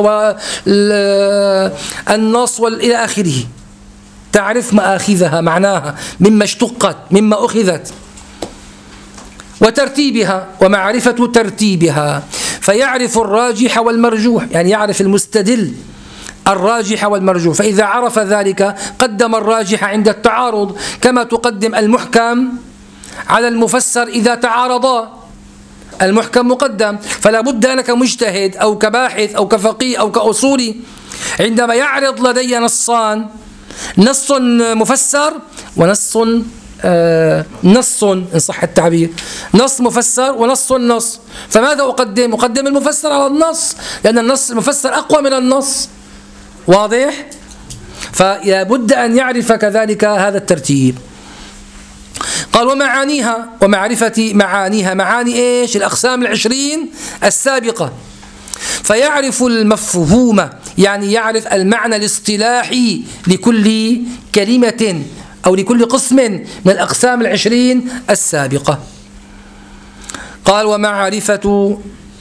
والنص إلى آخره. تعرف مآخذها، معناها مما اشتقت، مما أخذت، وترتيبها، ومعرفة ترتيبها، فيعرف الراجح والمرجوح، يعني يعرف المستدل الراجح والمرجوح. فإذا عرف ذلك قدم الراجح عند التعارض، كما تقدم المحكم على المفسر إذا تعارضا. المحكم مقدم، فلا بد أنا كمجتهد أو كباحث أو كفقيه أو كأصولي عندما يعرض لدي نصان، نص مفسر ونص آه نص إن صح التعبير، نص مفسر ونص نص، فماذا أقدم؟ أقدم المفسر على النص، لأن النص المفسر أقوى من النص. واضح؟ فلا بد أن يعرف كذلك هذا الترتيب. قال ومعانيها ومعرفة معانيها، معاني إيش؟ الأقسام العشرين السابقة. فيعرف المفهوم، يعني يعرف المعنى الاصطلاحي لكل كلمة أو لكل قسم من الأقسام العشرين السابقة. قال ومعرفة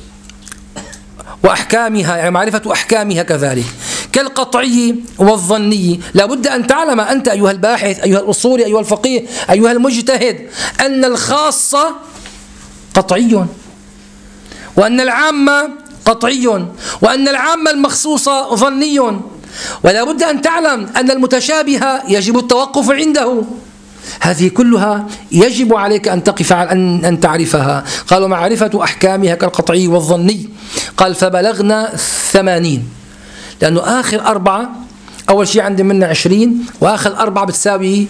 وأحكامها، يعني معرفة أحكامها كذلك كالقطعي والظني. لا بد أن تعلم أنت أيها الباحث، أيها الأصولي، أيها الفقيه، أيها المجتهد، أن الخاص قطعي، وأن العام قطعي، وأن العام المخصوص ظني. ولا بد أن تعلم أن المتشابه يجب التوقف عنده. هذه كلها يجب عليك أن تقف على أن, أن تعرفها. قال ومعرفة أحكامها كالقطعي والظني. قال فبلغنا ثمانين، لأنه آخر أربعة، أول شيء عندي منا عشرين، وآخر أربعة بتساوي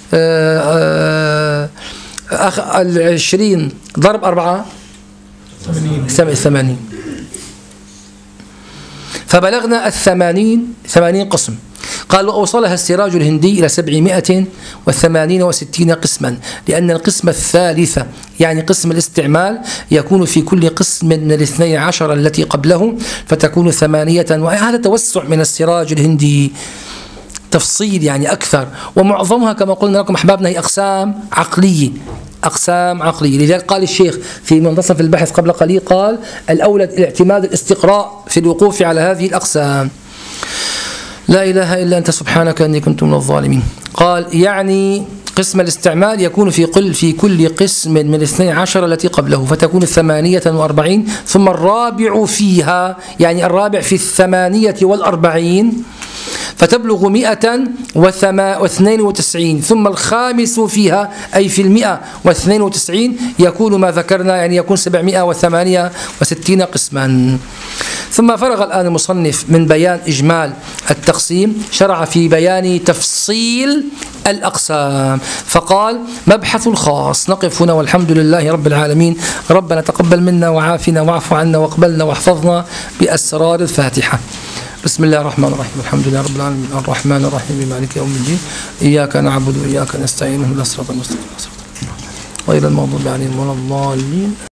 آخر العشرين ضرب أربعة ثمانين. فبلغنا الثمانين، ثمانين قسم. قال وأوصلها السراج الهندي إلى سبعمائة وثمانين وستين قسما، لأن القسم الثالث يعني قسم الاستعمال يكون في كل قسم من الاثني عشر التي قبله، فتكون ثمانية. وهذا توسع من السراج الهندي، تفصيل يعني أكثر، ومعظمها كما قلنا لكم أحبابنا هي أقسام عقلية، أقسام عقلية. لذلك قال الشيخ في منتصف البحث قبل قليل، قال الأولى الاعتماد الاستقراء في الوقوف على هذه الأقسام. لا إله إلا أنت سبحانك إني كنت من الظالمين. قال يعني قسم الاستعمال يكون في كل في كل قسم من الاثني عشر التي قبله، فتكون ثمانية وأربعين. ثم الرابع فيها، يعني الرابع في الثمانية والأربعين، فتبلغ مئة واثنين وتسعين. ثم الخامس فيها أي في المئة واثنين وتسعين يكون ما ذكرنا، يعني يكون سبعمائة وثمانية وستين قسما. ثم فرغ الآن المصنف من بيان إجمال التقسيم، شرع في بيان تفصيل الأقسام، فقال مبحث الخاص. نقف هنا والحمد لله رب العالمين. ربنا تقبل منا وعافنا واعف عنا واقبلنا واحفظنا بأسرار الفاتحة. بسم الله الرحمن الرحيم، الحمد لله رب العالمين، الرحمن الرحيم، مالك يوم الدين، إياك نعبد وإياك نستعين، اهدنا الصراط المستقيم غير المغضوب عليهم ولا الضالين.